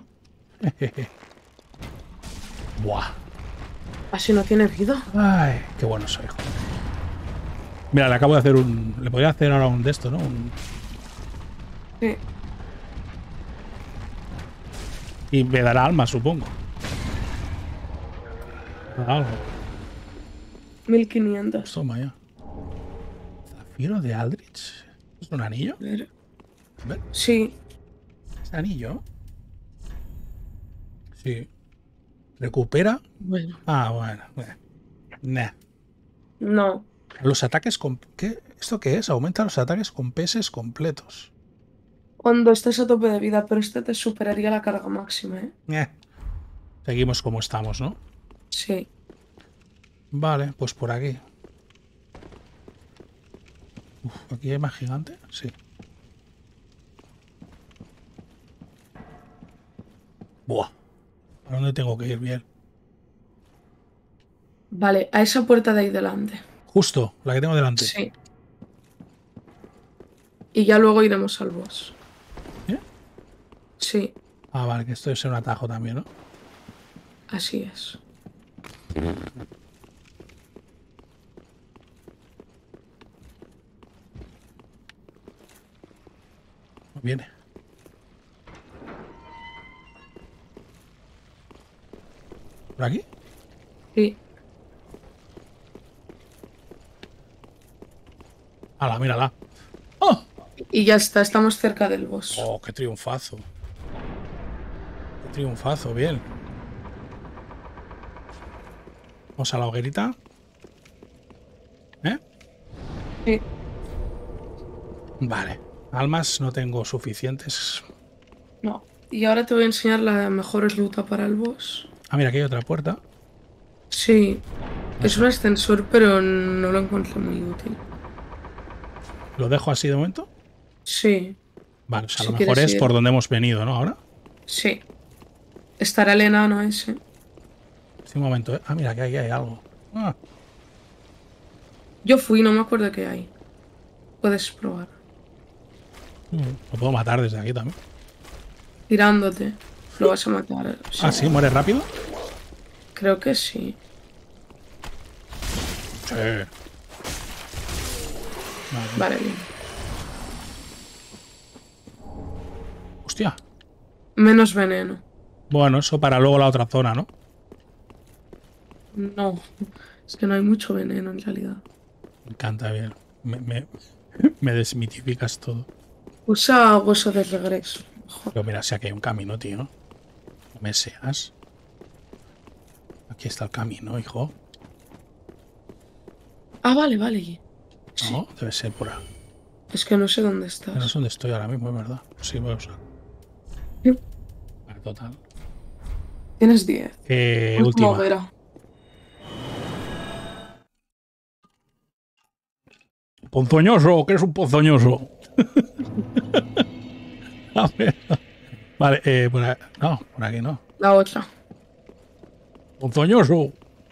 [SPEAKER 1] Buah.
[SPEAKER 2] Así no tiene vida.
[SPEAKER 1] Ay, qué bueno soy, joder. Mira, le acabo de hacer un... Le podría hacer ahora un de esto, ¿no? Un...
[SPEAKER 2] Sí.
[SPEAKER 1] Y me dará alma, supongo. Algo.
[SPEAKER 2] mil quinientos.
[SPEAKER 1] Toma ya. Zafiro de Aldrich. ¿Es un anillo?
[SPEAKER 2] A ver.
[SPEAKER 1] A ver.
[SPEAKER 2] Sí.
[SPEAKER 1] ¿Es anillo? Sí. ¿Recupera?
[SPEAKER 2] Bueno.
[SPEAKER 1] Ah, bueno. bueno. Nah.
[SPEAKER 2] No.
[SPEAKER 1] Los ataques con... ¿Qué? ¿Esto qué es? Aumenta los ataques con peces completos.
[SPEAKER 2] Cuando estés a tope de vida, pero este te superaría la carga máxima, ¿eh?
[SPEAKER 1] Eh. Seguimos como estamos, ¿no?
[SPEAKER 2] Sí.
[SPEAKER 1] Vale, pues por aquí. Uf, ¿aquí hay más gigante? Sí. Buah. ¿A dónde tengo que ir bien?
[SPEAKER 2] Vale, a esa puerta de ahí delante.
[SPEAKER 1] Justo, la que tengo delante.
[SPEAKER 2] Sí. Y ya luego iremos al boss.
[SPEAKER 1] ¿Eh?
[SPEAKER 2] Sí,
[SPEAKER 1] Ah, vale, que esto es un atajo también, ¿no?
[SPEAKER 2] así es.
[SPEAKER 1] Viene. ¿Por aquí?
[SPEAKER 2] Sí.
[SPEAKER 1] ¡Hala, mírala! ¡Oh!
[SPEAKER 2] Y ya está, estamos cerca del boss.
[SPEAKER 1] ¡Oh, qué triunfazo! ¡Qué triunfazo! Bien. Vamos a la hoguerita. ¿Eh?
[SPEAKER 2] Sí.
[SPEAKER 1] Vale. Almas no tengo suficientes.
[SPEAKER 2] No. Y ahora te voy a enseñar la mejor ruta para el boss.
[SPEAKER 1] Ah, mira, aquí hay otra puerta.
[SPEAKER 2] Sí, es un ascensor, pero no lo encontré muy útil.
[SPEAKER 1] ¿Lo dejo así de momento?
[SPEAKER 2] Sí,
[SPEAKER 1] Vale, o sea, a
[SPEAKER 2] si
[SPEAKER 1] lo mejor
[SPEAKER 2] quieres
[SPEAKER 1] es por
[SPEAKER 2] ir.
[SPEAKER 1] donde hemos venido, ¿no? Ahora.
[SPEAKER 2] Sí, estará el enano ese.
[SPEAKER 1] Sí, un momento, ¿eh? Ah, mira, que aquí hay algo. Ah,
[SPEAKER 2] Yo fui, no me acuerdo qué hay. Puedes probar.
[SPEAKER 1] mm, lo puedo matar desde aquí también.
[SPEAKER 2] Tirándote, lo vas a matar.
[SPEAKER 1] Ah,
[SPEAKER 2] Sí,
[SPEAKER 1] sí, muere rápido.
[SPEAKER 2] creo que sí.
[SPEAKER 1] Sí. Vale.
[SPEAKER 2] Vale, bien.
[SPEAKER 1] Hostia.
[SPEAKER 2] Menos veneno.
[SPEAKER 1] Bueno, eso para luego la otra zona, ¿no?
[SPEAKER 2] No, es que no hay mucho veneno en realidad.
[SPEAKER 1] Me encanta bien. Me, me, me desmitificas todo.
[SPEAKER 2] Usa hueso de regreso. Mejor.
[SPEAKER 1] Pero mira, si aquí hay un camino, tío. No me seas. Aquí está el camino, hijo.
[SPEAKER 2] Ah, vale, vale. Sí.
[SPEAKER 1] No, debe ser por ahí.
[SPEAKER 2] Es que no sé dónde
[SPEAKER 1] No sé
[SPEAKER 2] estás.
[SPEAKER 1] dónde estoy ahora mismo, es verdad. Sí, voy a usar. Vale, total.
[SPEAKER 2] Tienes diez.
[SPEAKER 1] Eh,
[SPEAKER 2] Última
[SPEAKER 1] última.
[SPEAKER 2] hoguera.
[SPEAKER 1] Ponzoñoso, que es un ponzoñoso. A ver. Vale, eh, por ahí. No, por aquí no.
[SPEAKER 2] La otra.
[SPEAKER 1] Ponzoñoso.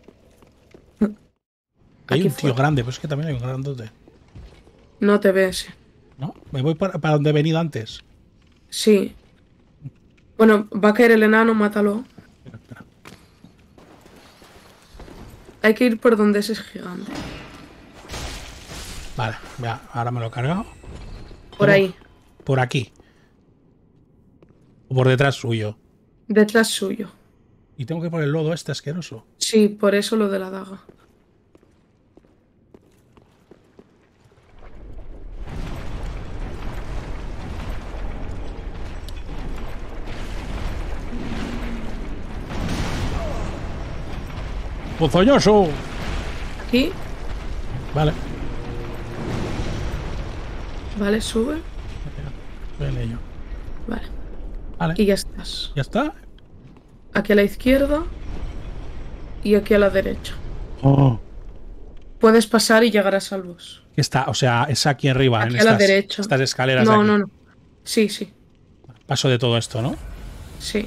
[SPEAKER 1] Hay
[SPEAKER 2] Aquí
[SPEAKER 1] un tío
[SPEAKER 2] fuera.
[SPEAKER 1] grande, pero es que también hay un grandote.
[SPEAKER 2] No te ves.
[SPEAKER 1] ¿No? Me voy para, para donde he venido antes.
[SPEAKER 2] Sí. Bueno, va a caer el enano, mátalo.
[SPEAKER 1] Espera, espera.
[SPEAKER 2] Hay que ir por donde ese es gigante.
[SPEAKER 1] Vale, ya, ahora me lo he cargado.
[SPEAKER 2] Por
[SPEAKER 1] Tengo-
[SPEAKER 2] ahí.
[SPEAKER 1] Por aquí. O por detrás suyo.
[SPEAKER 2] Detrás suyo.
[SPEAKER 1] Y tengo que ir por el lodo este asqueroso.
[SPEAKER 2] Sí, por eso lo de la daga.
[SPEAKER 1] ¡Ponzoñoso!
[SPEAKER 2] Aquí.
[SPEAKER 1] Vale.
[SPEAKER 2] Vale, sube.
[SPEAKER 1] Estoy en ello.
[SPEAKER 2] Vale.
[SPEAKER 1] Vale.
[SPEAKER 2] Y ya estás.
[SPEAKER 1] ¿Ya está?
[SPEAKER 2] Aquí a la izquierda. Y aquí a la derecha.
[SPEAKER 1] Oh.
[SPEAKER 2] Puedes pasar y llegar a salvos.
[SPEAKER 1] Está, o sea, es aquí arriba,
[SPEAKER 2] Aquí
[SPEAKER 1] en
[SPEAKER 2] a la
[SPEAKER 1] estas,
[SPEAKER 2] derecha.
[SPEAKER 1] estas escaleras de
[SPEAKER 2] No,
[SPEAKER 1] aquí.
[SPEAKER 2] no, no. Sí, sí.
[SPEAKER 1] Paso de todo esto, ¿no?
[SPEAKER 2] Sí.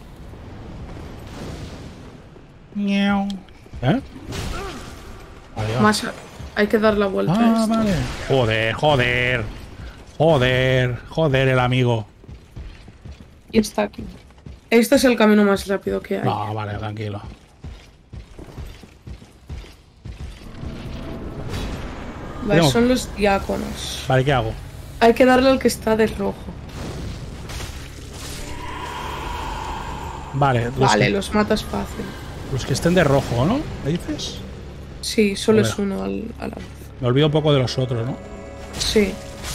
[SPEAKER 1] Miau. ¿Eh? Vale, va.
[SPEAKER 2] Más a- hay que dar la vuelta a
[SPEAKER 1] Ah,
[SPEAKER 2] esto.
[SPEAKER 1] vale. Joder, joder. Joder, joder el amigo.
[SPEAKER 2] Y está aquí. Este es el camino más rápido que hay.
[SPEAKER 1] No, vale, tranquilo.
[SPEAKER 2] Vale,
[SPEAKER 1] No.
[SPEAKER 2] son los diáconos.
[SPEAKER 1] Vale, ¿qué hago?
[SPEAKER 2] Hay que darle al que está de rojo.
[SPEAKER 1] Vale, los,
[SPEAKER 2] Vale,
[SPEAKER 1] que,
[SPEAKER 2] los matas fácil.
[SPEAKER 1] los que estén de rojo, ¿no? ¿Me dices?
[SPEAKER 2] Sí, solo
[SPEAKER 1] Joder.
[SPEAKER 2] es uno al, a la vez.
[SPEAKER 1] Me olvido un poco de los otros, ¿no?
[SPEAKER 2] Sí.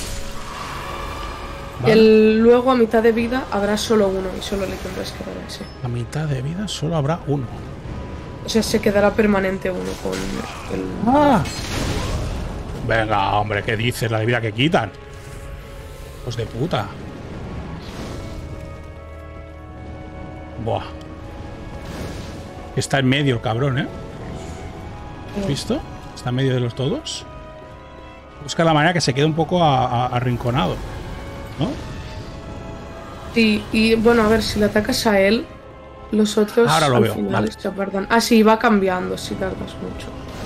[SPEAKER 1] Vale.
[SPEAKER 2] El, luego a mitad de vida habrá solo uno y solo le tendrás que dar a ese.
[SPEAKER 1] A mitad de vida solo habrá uno.
[SPEAKER 2] O sea, se quedará permanente uno con el...
[SPEAKER 1] ¡Ah! Venga, hombre, ¿qué dices? La de vida que quitan. Pues de puta. Buah. Está en medio el cabrón, ¿eh? ¿Has visto? Está en medio de los todos. Busca la manera que se quede un poco a- a- arrinconado, ¿no?
[SPEAKER 2] Sí, y bueno, a ver, si le atacas a él, los otros
[SPEAKER 1] Ahora lo
[SPEAKER 2] al
[SPEAKER 1] veo,
[SPEAKER 2] final
[SPEAKER 1] vale.
[SPEAKER 2] se apartan. Ah, sí, va cambiando si tardas mucho.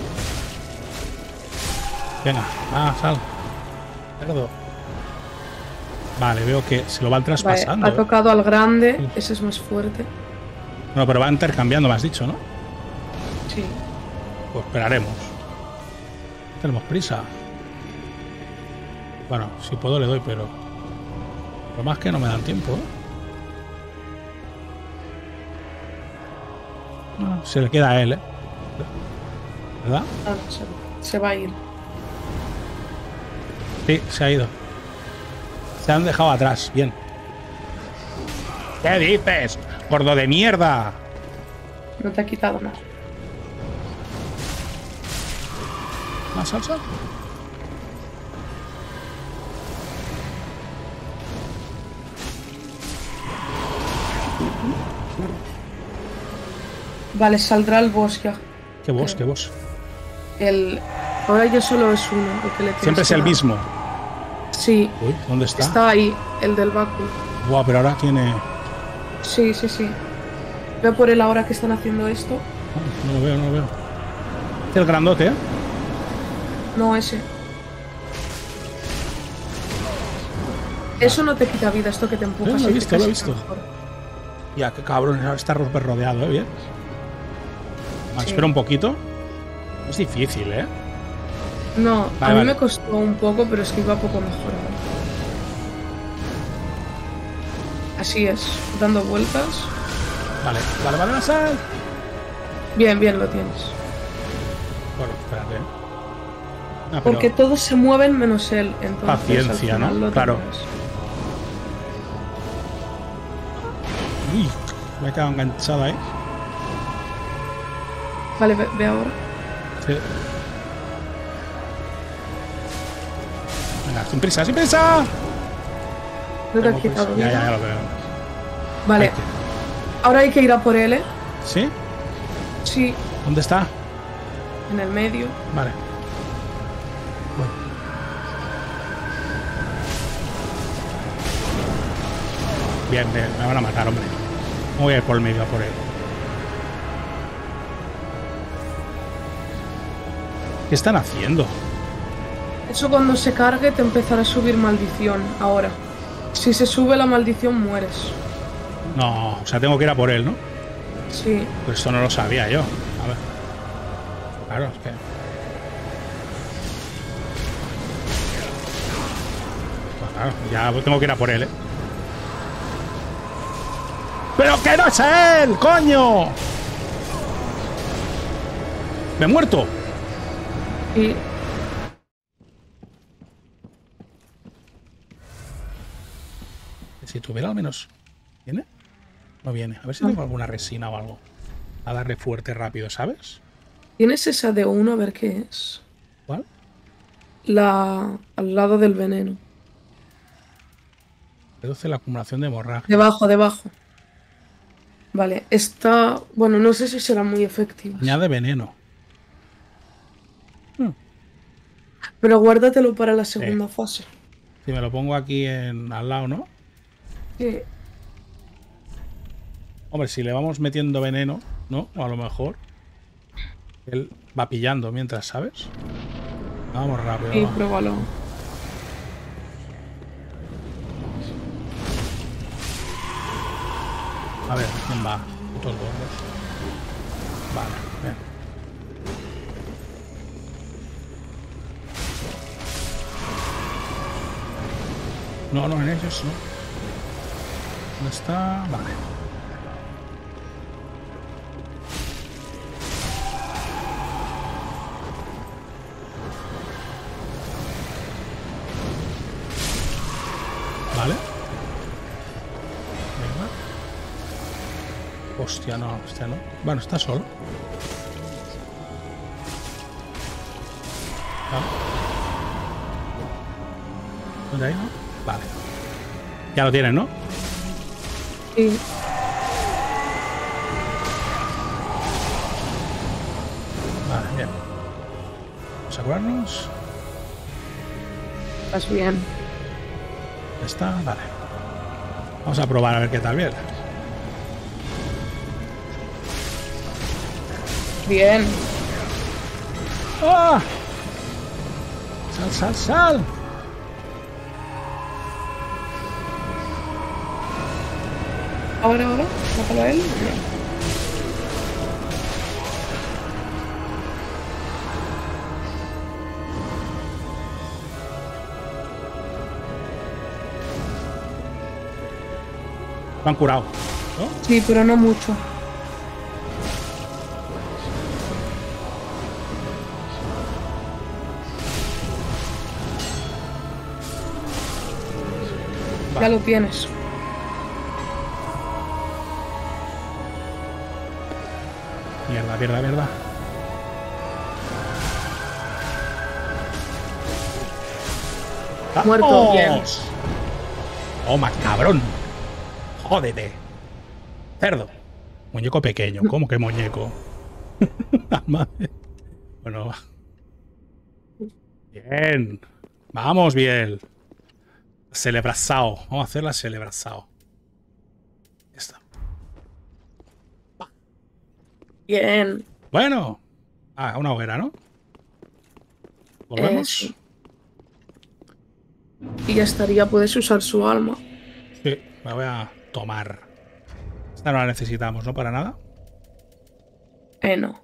[SPEAKER 1] Venga, ah, sal. Cerdo. Vale, veo que se lo van
[SPEAKER 2] Vale,
[SPEAKER 1] traspasando.
[SPEAKER 2] ha
[SPEAKER 1] ¿eh?
[SPEAKER 2] tocado al grande, ese es más fuerte.
[SPEAKER 1] Bueno, pero va intercambiando, me has dicho, ¿no?
[SPEAKER 2] Sí.
[SPEAKER 1] Pues esperaremos. Tenemos prisa. Bueno, si puedo le doy, pero... Lo más que no me dan tiempo, ¿eh? Ah, se le queda a él, ¿eh? ¿Verdad?
[SPEAKER 2] Ah, no, se, se va a ir.
[SPEAKER 1] Sí, se ha ido. Se han dejado atrás. Bien. ¿Qué dices? ¡Gordo de mierda!
[SPEAKER 2] No te ha quitado nada.
[SPEAKER 1] ¿Más salsa?
[SPEAKER 2] Vale, saldrá al bosque.
[SPEAKER 1] ¿Qué boss?
[SPEAKER 2] Ok.
[SPEAKER 1] ¿Qué boss?
[SPEAKER 2] El... Ahora ya solo es uno. Lo que le tienes
[SPEAKER 1] Siempre es
[SPEAKER 2] que
[SPEAKER 1] el
[SPEAKER 2] dar.
[SPEAKER 1] mismo.
[SPEAKER 2] Sí,
[SPEAKER 1] Uy, ¿dónde está?
[SPEAKER 2] está ahí, el del báculo.
[SPEAKER 1] Buah, pero ahora tiene...
[SPEAKER 2] Sí, sí, sí. Ve por él ahora que están haciendo esto.
[SPEAKER 1] Ah, no lo veo, no lo veo. El grandote, ¿eh?
[SPEAKER 2] No, ese. Eso no te quita vida, esto que te empujas.
[SPEAKER 1] Eh, lo he
[SPEAKER 2] y te
[SPEAKER 1] visto, lo he
[SPEAKER 2] caes
[SPEAKER 1] visto.
[SPEAKER 2] mejor.
[SPEAKER 1] Ya, qué cabrón, ahora está rodeado, ¿eh? Bien. Vale,
[SPEAKER 2] Sí.
[SPEAKER 1] espera un poquito. Es difícil, ¿eh?
[SPEAKER 2] No,
[SPEAKER 1] Vale,
[SPEAKER 2] a mí
[SPEAKER 1] vale.
[SPEAKER 2] me costó un poco, pero es que iba poco mejor ahora. Así es, dando vueltas.
[SPEAKER 1] Vale, vale, vale, sal.
[SPEAKER 2] Bien, bien, lo tienes.
[SPEAKER 1] Bueno, espérate. Ah, pero-
[SPEAKER 2] Porque todos se mueven menos él, entonces
[SPEAKER 1] Paciencia,
[SPEAKER 2] al final
[SPEAKER 1] ¿no?
[SPEAKER 2] lo
[SPEAKER 1] Claro.
[SPEAKER 2] tendrás.
[SPEAKER 1] Uy, me he quedado enganchado ahí.
[SPEAKER 2] Vale, ve, ve ahora.
[SPEAKER 1] Sí. Venga, sin prisa, sin prisa.
[SPEAKER 2] No te has
[SPEAKER 1] Tengo
[SPEAKER 2] quitado
[SPEAKER 1] prisa. Ya,
[SPEAKER 2] vida.
[SPEAKER 1] ya, ya lo veo.
[SPEAKER 2] Vale,
[SPEAKER 1] Hay que-
[SPEAKER 2] ahora hay que ir a por él, ¿eh?
[SPEAKER 1] ¿Sí?
[SPEAKER 2] Sí,
[SPEAKER 1] ¿Dónde está?
[SPEAKER 2] en el medio.
[SPEAKER 1] Vale. Bueno. Bien, bien, me van a matar, hombre. Voy a ir por el medio a por él. ¿Qué están haciendo?
[SPEAKER 2] Eso cuando se cargue te empezará a subir maldición, ahora. Si se sube la maldición mueres.
[SPEAKER 1] No, o sea, tengo que ir a por él, ¿no?
[SPEAKER 2] Sí,
[SPEAKER 1] Pues esto no lo sabía yo. A ver. Claro, es que... Pues claro, ya tengo que ir a por él, ¿eh? ¡Pero que no es él! ¡Coño! ¡Me he muerto!
[SPEAKER 2] y
[SPEAKER 1] Si tuviera al menos... ¿Viene? No viene. A ver si tengo alguna resina o algo. A darle fuerte rápido, ¿sabes?
[SPEAKER 2] tienes esa de uno, a ver qué es.
[SPEAKER 1] ¿Cuál?
[SPEAKER 2] La al lado del veneno.
[SPEAKER 1] Reduce la acumulación de hemorragia.
[SPEAKER 2] Debajo, debajo. Vale, está... Bueno, no sé si será muy efectiva.
[SPEAKER 1] Añade veneno.
[SPEAKER 2] Pero guárdatelo para la segunda fase.
[SPEAKER 1] Si me lo pongo aquí en, al lado, ¿no?
[SPEAKER 2] Sí.
[SPEAKER 1] Hombre, si le vamos metiendo veneno, ¿no? O a lo mejor él va pillando mientras, ¿sabes? Vamos rápido.
[SPEAKER 2] Sí,
[SPEAKER 1] va.
[SPEAKER 2] pruébalo.
[SPEAKER 1] A ver, ¿quién va? Putos gordos. Vale, bien. No, no, en ellos no. ¿Dónde está? Vale. Vale. Venga. Hostia, no, hostia, no. Bueno, está solo. Vale. ¿Dónde hay, no? Vale. Ya lo tienen, ¿no?
[SPEAKER 2] Sí.
[SPEAKER 1] Vale, bien. Vamos a curarnos.
[SPEAKER 2] Estás bien.
[SPEAKER 1] Ya está, vale. Vamos a probar a ver qué tal bien.
[SPEAKER 2] Bien.
[SPEAKER 1] ¡Ah! ¡Sal, sal, sal!
[SPEAKER 2] Ahora, ahora. Mátalo a él. Bien.
[SPEAKER 1] Lo han curado, ¿no?
[SPEAKER 2] Sí, pero no mucho. Ya
[SPEAKER 1] Vale.
[SPEAKER 2] lo tienes.
[SPEAKER 1] Mierda, mierda, mierda.
[SPEAKER 2] Muerto,
[SPEAKER 1] ¡Vamos!
[SPEAKER 2] bien.
[SPEAKER 1] Toma, cabrón. Jódete. Cerdo. Muñeco pequeño. ¿Cómo que muñeco? Alma de... Bueno. Bien. Vamos, bien. Celebrazao. Vamos a hacer la celebrazao. Ya está.
[SPEAKER 2] Bien.
[SPEAKER 1] Bueno. Ah, una hoguera, ¿no? ¿Volvemos?
[SPEAKER 2] Eh, sí. Y ya estaría, puedes usar su alma.
[SPEAKER 1] Sí, la voy a tomar. Esta no la necesitamos, ¿no? Para nada.
[SPEAKER 2] Eh, no.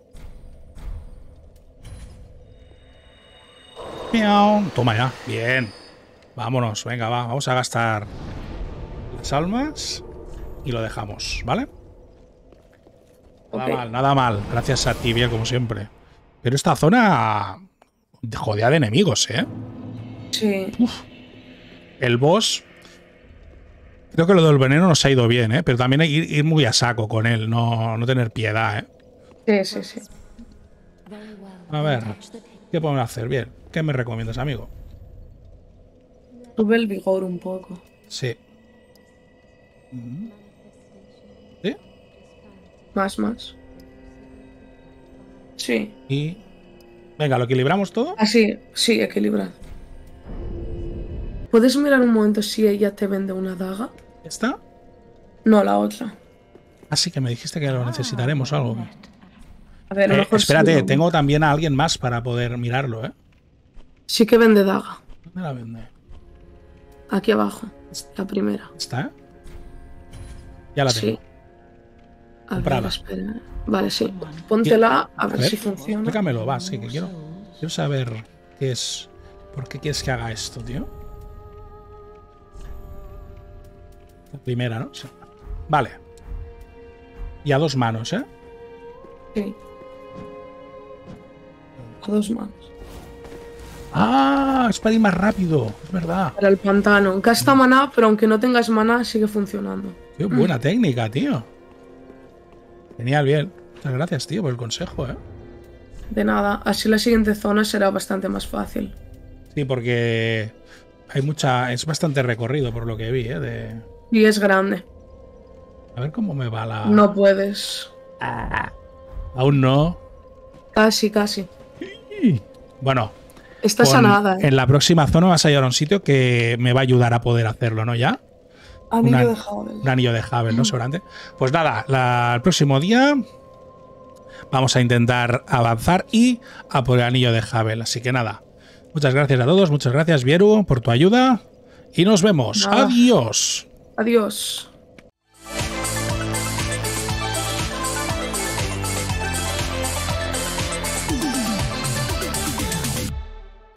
[SPEAKER 1] Miau. Toma ya. Bien. Vámonos. Venga, va. Vamos a gastar las almas y lo dejamos, ¿vale? Nada
[SPEAKER 2] Ok.
[SPEAKER 1] mal, nada mal. Gracias a ti, bien, como siempre. Pero esta zona jodida de enemigos, ¿eh?
[SPEAKER 2] Sí.
[SPEAKER 1] Uf. El boss... Creo que lo del veneno nos ha ido bien, ¿eh? Pero también hay que ir, ir muy a saco con él, no, no tener piedad, ¿eh?
[SPEAKER 2] Sí, sí, sí.
[SPEAKER 1] A ver, ¿qué podemos hacer? Bien, ¿qué me recomiendas, amigo?
[SPEAKER 2] Sube el vigor un poco.
[SPEAKER 1] Sí. ¿Sí?
[SPEAKER 2] Más, más. Sí.
[SPEAKER 1] Y... Venga, ¿lo equilibramos todo?
[SPEAKER 2] Así, sí, equilibrado. ¿Puedes mirar un momento si ella te vende una daga?
[SPEAKER 1] ¿Está?
[SPEAKER 2] No, la otra.
[SPEAKER 1] Así que me dijiste que lo necesitaremos algo.
[SPEAKER 2] A ver, a lo
[SPEAKER 1] Eh,
[SPEAKER 2] mejor sí,
[SPEAKER 1] espérate,
[SPEAKER 2] no.
[SPEAKER 1] tengo también a alguien más para poder mirarlo, ¿eh?
[SPEAKER 2] Sí que vende daga.
[SPEAKER 1] ¿Dónde la vende?
[SPEAKER 2] Aquí abajo. La primera.
[SPEAKER 1] ¿Está? ¿Eh? Ya la tengo.
[SPEAKER 2] Sí. A ver,
[SPEAKER 1] Comprada.
[SPEAKER 2] espera. Vale, sí. Póntela a
[SPEAKER 1] A
[SPEAKER 2] ver,
[SPEAKER 1] ver,
[SPEAKER 2] si funciona.
[SPEAKER 1] explícamelo, va, sí, que quiero. Quiero saber qué es. ¿Por qué quieres que haga esto, tío? La primera, ¿no? Sí. Vale. Y a dos manos, ¿eh?
[SPEAKER 2] Sí. A dos manos.
[SPEAKER 1] ¡Ah! Es para ir más rápido. Es verdad.
[SPEAKER 2] Para el pantano. Gasta maná, pero aunque no tengas maná, sigue funcionando.
[SPEAKER 1] Qué buena técnica, tío. Genial, bien. Muchas gracias, tío, por el consejo, ¿eh?
[SPEAKER 2] De nada. Así la siguiente zona será bastante más fácil.
[SPEAKER 1] Sí, porque hay mucha... Es bastante recorrido por lo que vi, ¿eh? De...
[SPEAKER 2] Y es grande.
[SPEAKER 1] A ver cómo me va la...
[SPEAKER 2] No puedes.
[SPEAKER 1] Ah, aún no.
[SPEAKER 2] Casi, casi.
[SPEAKER 1] Bueno,
[SPEAKER 2] Está
[SPEAKER 1] con-
[SPEAKER 2] sanada, ¿eh?
[SPEAKER 1] en la próxima zona vas a llegar a un sitio que me va a ayudar a poder hacerlo, ¿no? Ya.
[SPEAKER 2] Anillo
[SPEAKER 1] una-
[SPEAKER 2] de Havel.
[SPEAKER 1] Un anillo de Havel, ¿no? Seguramente. Pues nada, la- el próximo día vamos a intentar avanzar y a por el anillo de Havel. Así que nada, muchas gracias a todos, muchas gracias, Vieru, por tu ayuda y nos vemos.
[SPEAKER 2] Nada.
[SPEAKER 1] Adiós.
[SPEAKER 2] Adiós.